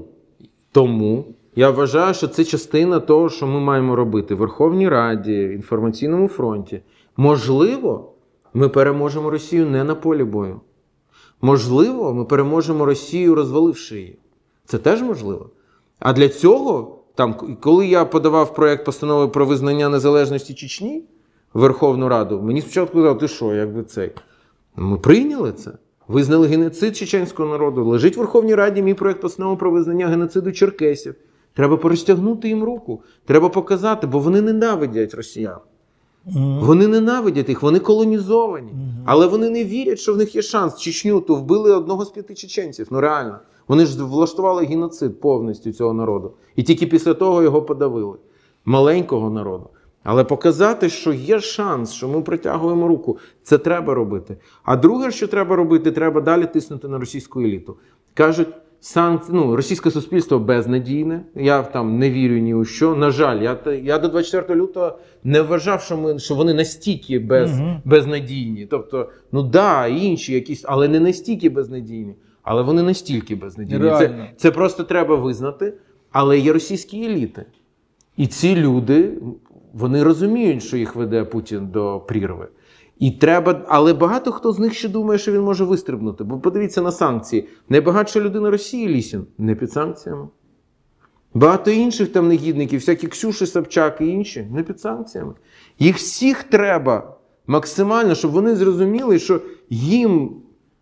Тому я вважаю, що це частина того, що ми маємо робити в Верховній Раді, інформаційному фронті. Можливо, ми переможемо Росію не на полі бою. Можливо, ми переможемо Росію, розваливши її. Це теж можливо. А для цього, коли я подавав проєкт постанови про визнання незалежності Чечні в Верховну Раду, мені спочатку казали, ти що, Ми прийняли це. Визнали геноцид чеченського народу. Лежить в Верховній Раді мій проєкт постанови про визнання геноциду черкесів. Треба порозтягнути їм руку. Треба показати, бо вони ненавидять росіян. Вони ненавидять їх, вони колонізовані. Але вони не вірять, що в них є шанс. Чечню то вбили одного з 5 чеченців. Реально. Вони ж влаштували геноцид повністю цього народу. І тільки після того його подавили. Маленького народу. Але показати, що є шанс, що ми притягуємо руку, це треба робити. А друге, що треба робити, треба далі тиснути на російську еліту. Кажуть, російське суспільство безнадійне, я там не вірю ні у що. На жаль, я до 24 лютого не вважав, що вони настільки безнадійні. Тобто, інші якісь, але не настільки безнадійні. Але вони настільки безнадійні. Це просто треба визнати. Але є російські еліти. І ці люди, вони розуміють, що їх веде Путін до прірви. Але багато хто з них ще думає, що він може вистрибнути. Бо подивіться на санкції. Найбагатша людина Росії Лісін не під санкціями. Багато інших там негідників, всякі Ксюші, Собчак і інші, не під санкціями. Їх всіх треба максимально, щоб вони зрозуміли, що їм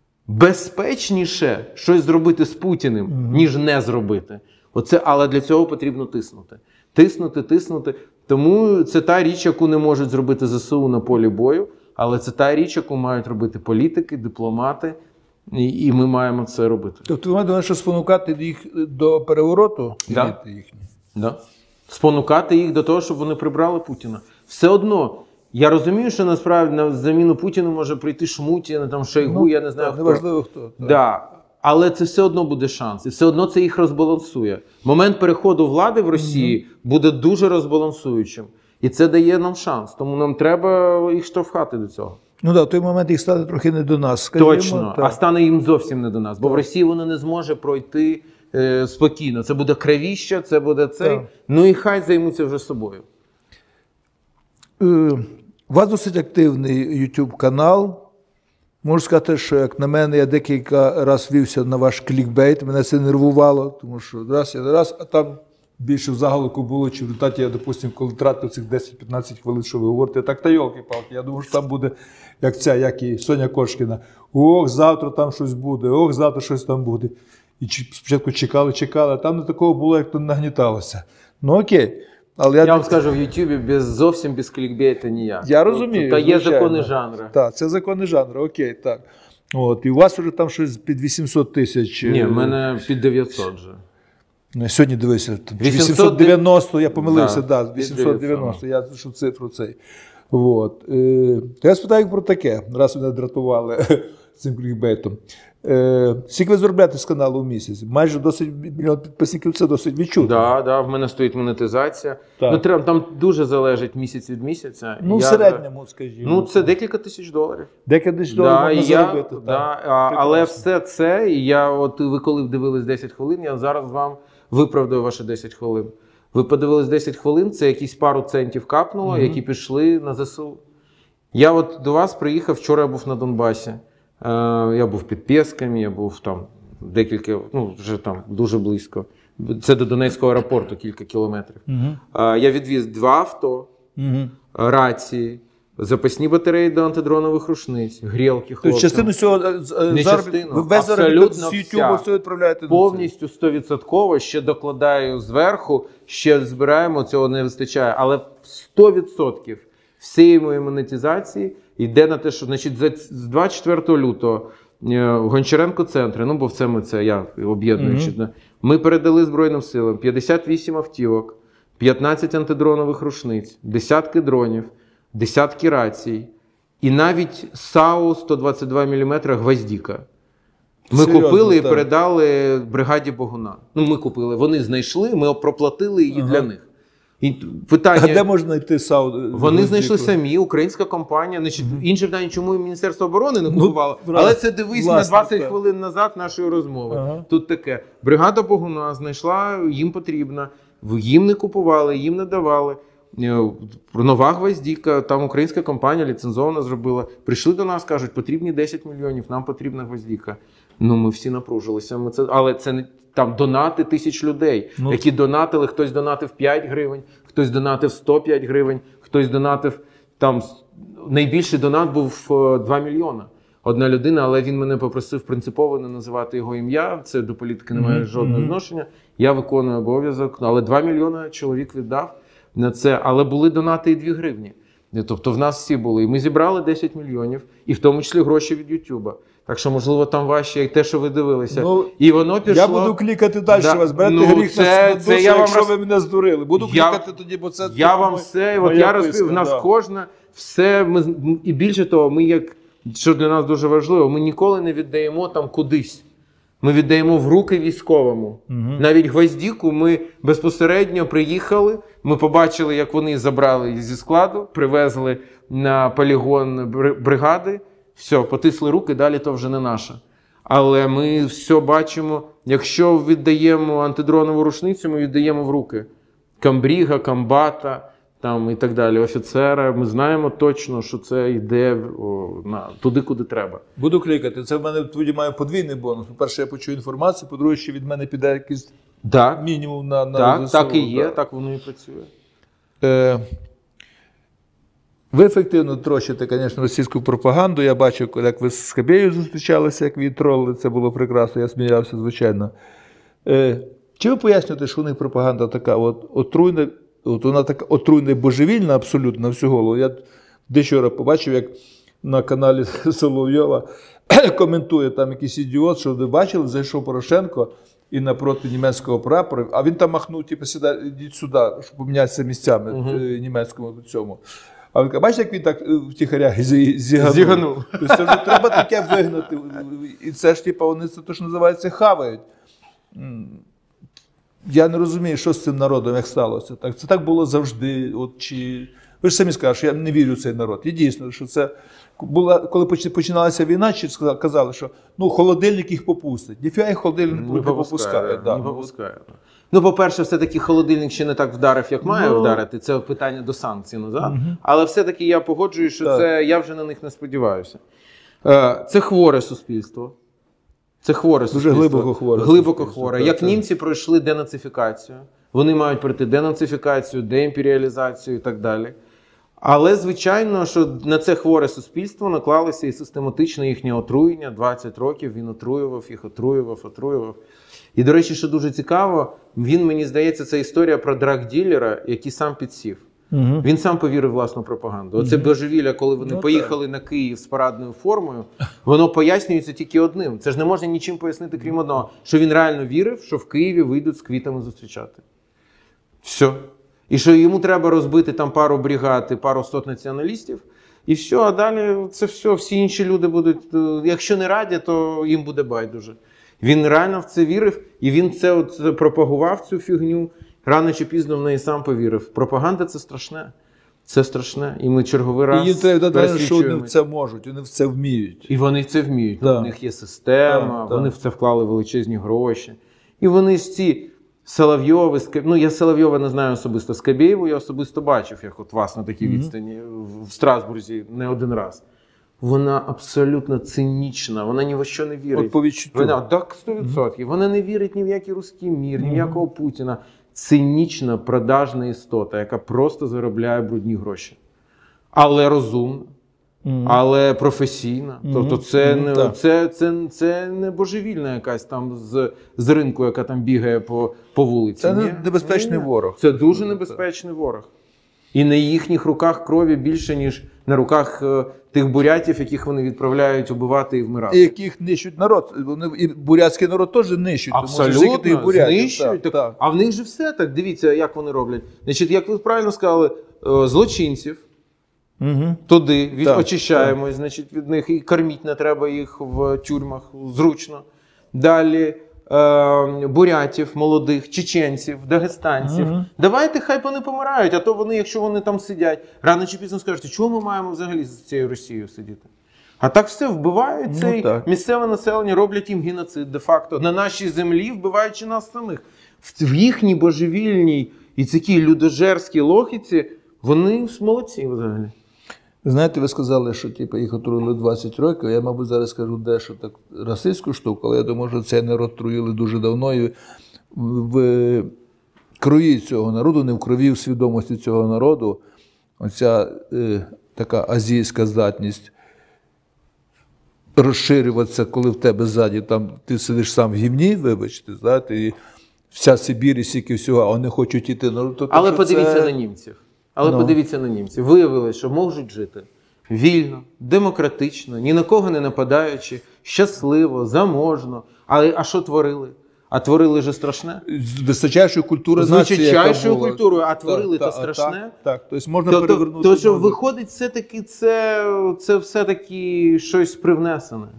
безпечніше щось зробити з Путіним, ніж не зробити. Але для цього потрібно тиснути. Тиснути. Тому це та річ, яку не можуть зробити ЗСУ на полі бою, але це та річ, яку мають робити політики, дипломати, і ми маємо це робити. Тобто ви маєте що спонукати їх до перевороту? Так. Да. Спонукати їх до того, щоб вони прибрали Путіна. Все одно, я розумію, що насправді на заміну Путіну може прийти Шмутін, Шойгу, я не знаю хто. Неважливо хто. Да. Але це все одно буде шанс. І все одно це їх розбалансує. Момент переходу влади в Росії буде дуже розбалансуючим. І це дає нам шанс. Тому нам треба їх штовхати до цього. В той момент їх стане трохи не до нас. Скажімо, точно. А стане їм зовсім не до нас. Бо в Росії воно не зможе пройти спокійно. Це буде кровіще, це буде цей. І хай займуться вже собою. У вас досить активний YouTube-канал. Можу сказати, що, як на мене, я декілька разів вівся на ваш клікбейт, мене це нервувало, тому що раз, а там більше в заголовку було, чи в результаті я, допустимо, коли тратив цих 10-15 хвилин, що ви говорите, так та йолки-палки, я думав, що там буде, як і Соня Кошкіна, завтра там щось буде, завтра щось там буде. І спочатку чекали, а там не такого було, як то нагніталося. Окей. Але я вам скажу, в Ютубі зовсім без клікбейту ніяк. Я розумію. Та є закони жанру. Так, це закони жанру, окей, так. І у вас вже там щось під 800 тисяч. Ні, в мене під 900 вже. Я сьогодні дивився, 890, я помилився, 890, я знайшов цифру цей. Я спитаю про таке, раз мене дратували цим клікбейтом. Скільки ви заробляєте з каналу в місяць? Майже досить мільйон підписників, це досить відчутно. Так, в мене стоїть монетизація. Там дуже залежить місяць від місяця. В середньому, скажімо. Це декілька тисяч доларів. Декілька тисяч доларів можна заробити. Але все це, ви коли дивились 10 хвилин, я зараз вам виправдаю ваші 10 хвилин. Ви подивились 10 хвилин, це якісь пару центів капнуло, які пішли на ЗСУ. Я до вас приїхав, вчора я був на Донбасі. Я був під Пєсками, я був там декілька, ну вже там дуже близько. Це до Донецького аеропорту кілька кілометрів. Я відвіз 2 авто, рації, запасні батареї до антидронових рушниць, грілки хлопцям. Тобто частину цього Не частину, весь заробіток абсолютно з YouTube вся. все відправляєте на це? Повністю 100%, ще докладаю зверху, ще збираємо, цього не вистачає. Але 100% всієї моєї монетизації йде на те, що значить, з 24 лютого Гончаренко центри, ну бо в цьому це я об'єднуючи, ми передали Збройним силам 58 автівок, 15 антидронових рушниць, десятки дронів, десятки рацій і навіть САУ 122 мм гвоздіка. Ми Серйозно, купили і так. передали бригаді Богуна. Ну, ми купили, вони знайшли, ми проплатили її для них. І питання, А де можна знайти САУ? вони знайшли самі, українська компанія. Значить, інше питання, чому і Міністерство оборони не купувало. Але це дивись на власне, 20 так. хвилин назад нашої розмови. Ага. Тут таке. Бригада Богуна знайшла, їм потрібно. Їм не купували, їм не давали. Нова гвоздіка, там українська компанія ліцензована зробила. Прийшли до нас, кажуть, потрібні 10 мільйонів, нам потрібна гвоздіка. Ну, ми всі напружилися. Але це не там донати тисяч людей, які донатили, хтось донатив 5 гривень, хтось донатив 105 гривень, хтось донатив, там, найбільший донат був 2 мільйона. Одна людина, але він мене попросив принципово не називати його ім'я, це до політики не має жодного відношення. Я виконую обов'язок, але 2 мільйона чоловік віддав на це, але були донати і 2 гривні. Тобто в нас всі були. І ми зібрали 10 мільйонів, і в тому числі гроші від Ютуба. Так що, можливо, там важче і те, що ви дивилися. Ну, і воно пішло... Я буду клікати далі вас, берете гріх на душу, якщо ви мене здурили. Буду клікати тоді, бо це... Я вам все, от я розповів, в нас кожна, все, і більше того, ми як, що для нас дуже важливо, ми ніколи не віддаємо там кудись. Ми віддаємо в руки військовому. Навіть гвоздіку ми безпосередньо приїхали, ми побачили, як вони забрали її зі складу, привезли на полігон бригади, все, потисли руки, далі то вже не наше. Але ми все бачимо, якщо віддаємо антидронову рушницю, ми віддаємо в руки камбріга, комбата там, і так далі, офіцера. Ми знаємо точно, що це йде туди, куди треба. Буду клікати. Це в мене тоді має подвійний бонус. По-перше, я почую інформацію, по-друге, ще від мене піде якийсь мінімум на ЗСУ. Так і є, так воно і працює. Ви ефективно трощите, звісно, російську пропаганду. Я бачив, як ви з Скабєєю зустрічалися, як ви тролили, це було прекрасно, я сміявся, звичайно. Чи ви пояснюєте, що у них пропаганда така отруйна, вона така отруйна і божевільна абсолютно на всю голову? Я вчора побачив, як на каналі Соловйова коментує там якийсь ідіот, що ви бачили, зайшов Порошенко і напроти німецького прапора, а він там махнув, типу, ідіть сюди, щоб помінятися місцями німецькому до цьому. А він каже, бачите, як він так втіхаря зіганув. Тобто вже треба таке вигнати. І це ж, типу, вони це, то, що називається, хавають. Я не розумію, що з цим народом, як сталося. Так, це так було завжди. Ви ж самі скажете, що я не вірю в цей народ. І дійсно, що це була, коли починалася війна, казали, що холодильник їх попустить. Ніфіга їх холодильник не попускає. Не попускає. Ну, по-перше, все-таки холодильник ще не так вдарив, як має вдарити. Це питання до санкцій назад. Але все-таки я погоджуюсь, що це, я вже на них не сподіваюся. Це хворе суспільство. Це хворе суспільство. Дуже глибоко хворе. Глибоко хворе. Як німці пройшли денацифікацію, вони мають пройти денацифікацію, деімперіалізацію і так далі. Але, звичайно, що на це хворе суспільство наклалося і систематично їхнє отруєння. 20 років він отруював їх, отруював. І, до речі, що дуже цікаво, мені здається, це історія про драг-ділера, який сам підсів. Він сам повірив в власну пропаганду. Оце божевілля, коли вони поїхали на Київ з парадною формою, воно пояснюється тільки одним. Це ж не можна нічим пояснити, крім одного, що він реально вірив, що в Києві вийдуть з квітами зустрічати. Все. І що йому треба розбити там пару бригад і пару сот націоналістів, і все, а далі це все, всі інші люди будуть, якщо не раді, то їм буде байдуже. Він реально в це вірив, і він це пропагував, цю фігню, рано чи пізно в неї сам повірив. Пропаганда – це страшне. Це страшне. І ми черговий раз і їм треба додати, що вони в пересвідчуємось. це можуть, вони в це вміють. І вони це вміють. У них є система, вони в це вклали величезні гроші. І вони ж ці Соловйови, я Соловйова не знаю особисто, Скабєєву я особисто бачив, як от вас на такій відстані в Страсбурзі не один раз. вона абсолютно цинічна, вона ні в що не вірить. От по відчуттю. Вона, так, 100%. Вона не вірить ні в який руський мір, ні в якого Путіна. Цинічна, продажна істота, яка просто заробляє брудні гроші. Але розумна, але професійна. Тобто це не божевільна якась там з ринку, яка там бігає по вулиці. Це Ні. небезпечний ворог. Це дуже небезпечний ворог. І на їхніх руках крові більше, ніж на руках тих бурятів, яких вони відправляють убивати і вмирати. І яких нищуть народ. Вони, і бурятський народ теж нищуть. Абсолютно, знищують. Так. А в них же все так. Дивіться, як вони роблять. Значить, як ви правильно сказали, злочинців туди очищаємо, значить, від них і корміть не треба їх в тюрмах зручно. Далі бурятів, молодих, чеченців, дагестанців. Давайте, хай вони помирають, а то вони, якщо вони там сидять, рано чи пізно скажуть, чого ми маємо взагалі з цією Росією сидіти? А так все, вбивають місцеве населення, роблять їм геноцид де-факто. На нашій землі, вбиваючи нас самих. В їхній божевільній і такій людожерській логіці, вони молодці взагалі. Знаєте, ви сказали, що типу, їх отруїли 20 років. Я, мабуть, зараз скажу дещо так расистську штуку, але я думаю, що цей народ труїли дуже давно. І в крові цього народу, не в крові, в свідомості цього народу, оця така азійська здатність розширюватися, коли в тебе ззаді, там, ти сидиш сам в гімні, вибачте, знаєте, і вся Сибір і стільки всього, а вони хочуть йти. Але подивіться на німців. Подивіться на німців. Виявилось, що можуть жити вільно, демократично, ні на кого не нападаючи, щасливо, заможно. А що творили? А творили же страшне? З височайшою культурою нації, яка була. З височайшою культурою, а творили то страшне? Так. Тобто можна перевернути. То, що виходить, все-таки це все-таки щось привнесене.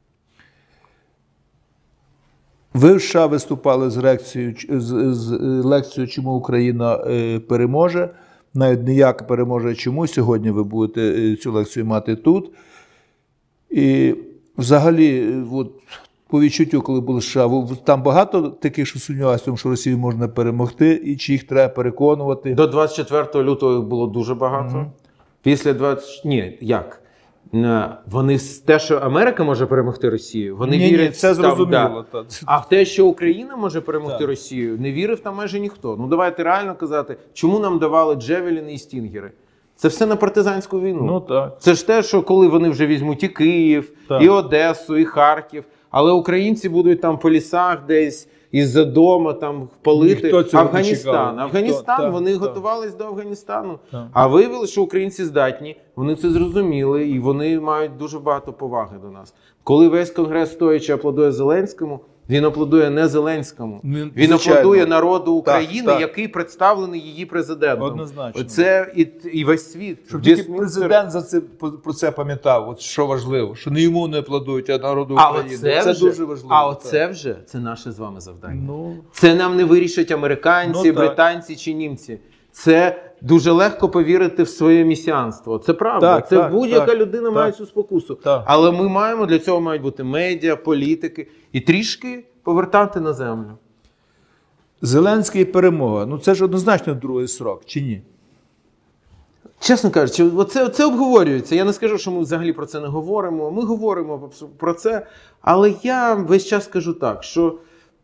Ви в США виступали з лекцією «Чому Україна переможе». Навіть не як переможе, чому. Сьогодні ви будете цю лекцію мати тут. І взагалі, от, по відчуттю, коли були США, там багато таких, що сумніваюся в тому, що Росію можна перемогти, і чи їх треба переконувати. До 24 лютого їх було дуже багато. Після Ні, як? Вони те, що Америка може перемогти Росію, вони вірять. Ні, це зрозуміло. Да. А в те, що Україна може перемогти Росію, не вірив там майже ніхто. Ну давайте реально казати, чому нам давали Джевеліни і Стінгери? Це все на партизанську війну. Ну, так. Це ж те, що коли вони вже візьмуть і Київ, і Одесу, і Харків, але українці будуть там по лісах десь із-за дому там палити Афганістан. Афганістан, вони готувались до Афганістану. А виявилося, що українці здатні, вони це зрозуміли і вони мають дуже багато поваги до нас. Коли весь Конгрес стоячи аплодує Зеленському, він аплодує не Зеленському. Він аплодує народу України, який представлений її президентом. Однозначно. Це і весь світ. Щоб тільки президент про це пам'ятав, от що важливо, що не йому не аплодують, а народу України. Це дуже важливо. А оце вже, це наше з вами завдання. Це нам не вирішать американці, британці чи німці. Це дуже легко повірити в своє місіанство. Це правда. Це будь-яка людина має цю спокусу. Але ми маємо, для цього мають бути медіа, політики і трішки повертати на землю. Зеленський і перемога. Ну це ж однозначно другий срок, чи ні? Чесно кажучи, це обговорюється. Я не скажу, що ми взагалі про це не говоримо. Ми говоримо про це. Але я весь час кажу так, що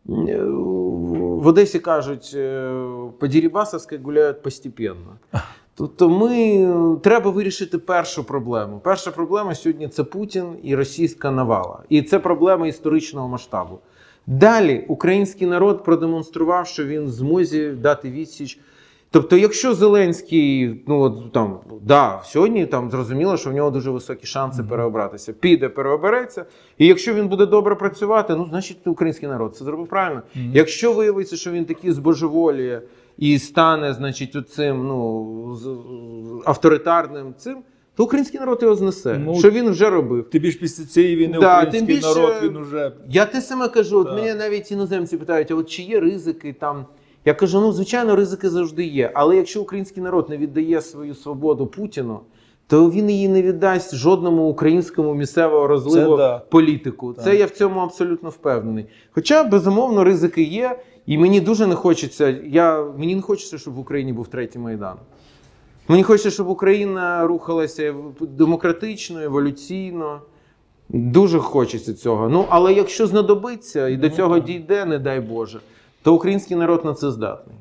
в Одесі кажуть, по Дерибасовській гуляють постепенно. Тобто треба вирішити першу проблему. Перша проблема сьогодні – це Путін і російська навала. І це проблема історичного масштабу. Далі український народ продемонстрував, що він в змозі дати відсіч. Тобто, якщо Зеленський, сьогодні зрозуміло, що в нього дуже високі шанси переобратися. Піде, переобереться. І якщо він буде добре працювати, значить український народ це зробив правильно. Якщо виявиться, що він такий збожеволіє і стане, оцим, авторитарним цим, то український народ його знесе. Що він вже робив. Тим більше після цієї війни український народ, він вже... Я те саме кажу, мене навіть іноземці питають, чи є ризики там. Я кажу, звичайно, ризики завжди є. Але якщо український народ не віддає свою свободу Путіну, то він її не віддасть жодному українському місцевого розливу політику. Це я в цьому абсолютно впевнений. Хоча, безумовно, ризики є. І мені дуже не хочеться, мені не хочеться, щоб в Україні був третій Майдан. Мені хочеться, щоб Україна рухалася демократично, еволюційно. Дуже хочеться цього. Ну, але якщо знадобиться і до цього дійде, не дай Боже, то український народ на це здатний.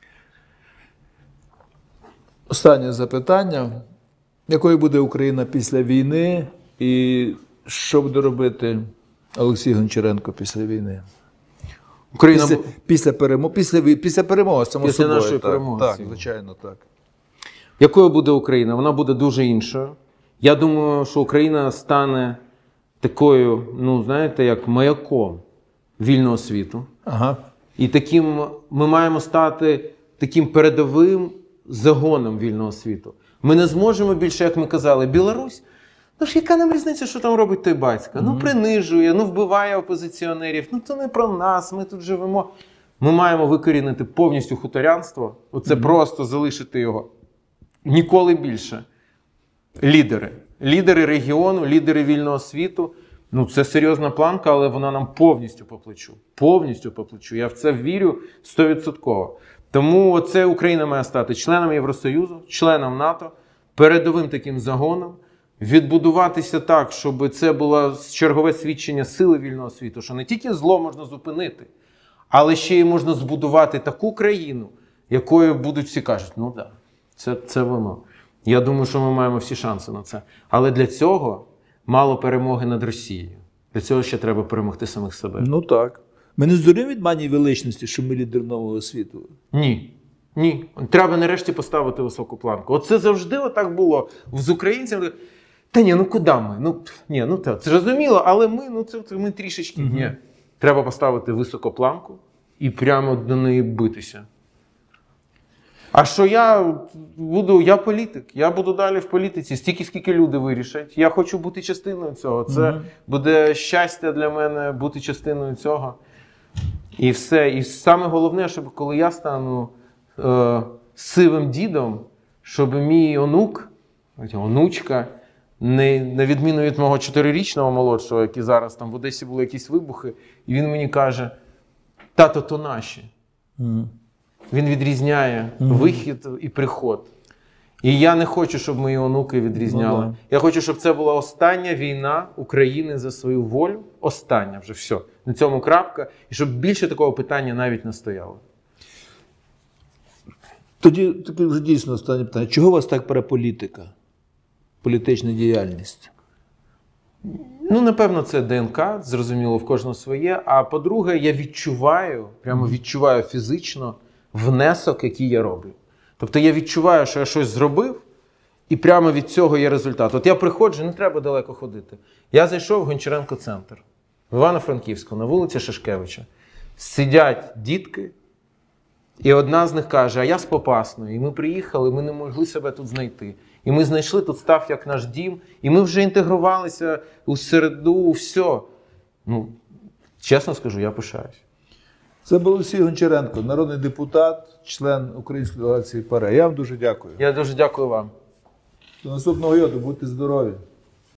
Останнє запитання. Якою буде Україна після війни і що буде робити Олексій Гончаренко після війни? Україна... Після перемоги, само Після собою. нашої перемоги. Так, звичайно, так. Якою буде Україна? Вона буде дуже іншою. Я думаю, що Україна стане такою, ну, знаєте, як маяком вільного світу. Ага. І таким ми маємо стати таким передовим загоном вільного світу. Ми не зможемо більше, як ми казали, Білорусь, ну ж яка нам різниця, що там робить той батько? Ну принижує, ну вбиває опозиціонерів, ну то не про нас, ми тут живемо. Ми маємо викорінити повністю хуторянство, оце просто залишити його. Ніколи більше. Лідери. Лідери регіону, лідери вільного світу. Ну, це серйозна планка, але вона нам повністю по плечу. Повністю по плечу. Я в це вірю 100%. Тому оце Україна має стати членом Євросоюзу, членом НАТО, передовим таким загоном, відбудуватися так, щоб це було чергове свідчення сили вільного світу, що не тільки зло можна зупинити, але ще й можна збудувати таку країну, якою будуть всі кажуть, ну так, це воно. Я думаю, що ми маємо всі шанси на це. Але для цього мало перемоги над Росією. Для цього ще треба перемогти самих себе. Ну так. Ми не здуримо від манії величності, що ми лідер нового світу? Ні. Ні. Треба нарешті поставити високу планку. Оце завжди отак було з українцями. Та ні, ну куди ми? Ну це зрозуміло, але ми трішечки. Ні. Треба поставити високу планку і прямо до неї битися. А що я політик, я буду далі в політиці, стільки, скільки люди вирішать. Я хочу бути частиною цього. Це буде щастя для мене бути частиною цього. І все. І саме головне, щоб коли я стану сивим дідом, щоб мій онучка, на відміну від мого 4-річного молодшого, який зараз там в Одесі були якісь вибухи, і він мені каже, тато, то наші. Він відрізняє вихід і приход. І я не хочу, щоб мої онуки відрізняли. Ну, да. Я хочу, щоб це була остання війна України за свою волю. Остання вже, все. На цьому крапка. І щоб більше такого питання навіть не стояло. Тоді вже дійсно останнє питання. Чого вас так бере політика? Політична діяльність? Ну, напевно, це ДНК, зрозуміло, в кожного своє. А по-друге, я прямо відчуваю фізично внесок, який я роблю. Тобто я відчуваю, що я щось зробив, і прямо від цього є результат. От я приходжу, не треба далеко ходити. Я зайшов в Гончаренко-центр, в Івано-Франківську, на вулиці Шашкевича. Сидять дітки, і одна з них каже, а я з Попасної, і ми приїхали, ми не могли себе тут знайти. І ми знайшли, тут став як наш дім, і ми вже інтегрувалися у середу, все. Ну, чесно скажу, я пишаюсь. Це був Олексій Гончаренко, народний депутат, член української делегації ПАРЄ. Я вам дуже дякую. Я дуже дякую вам. До наступного йоду, будьте здорові.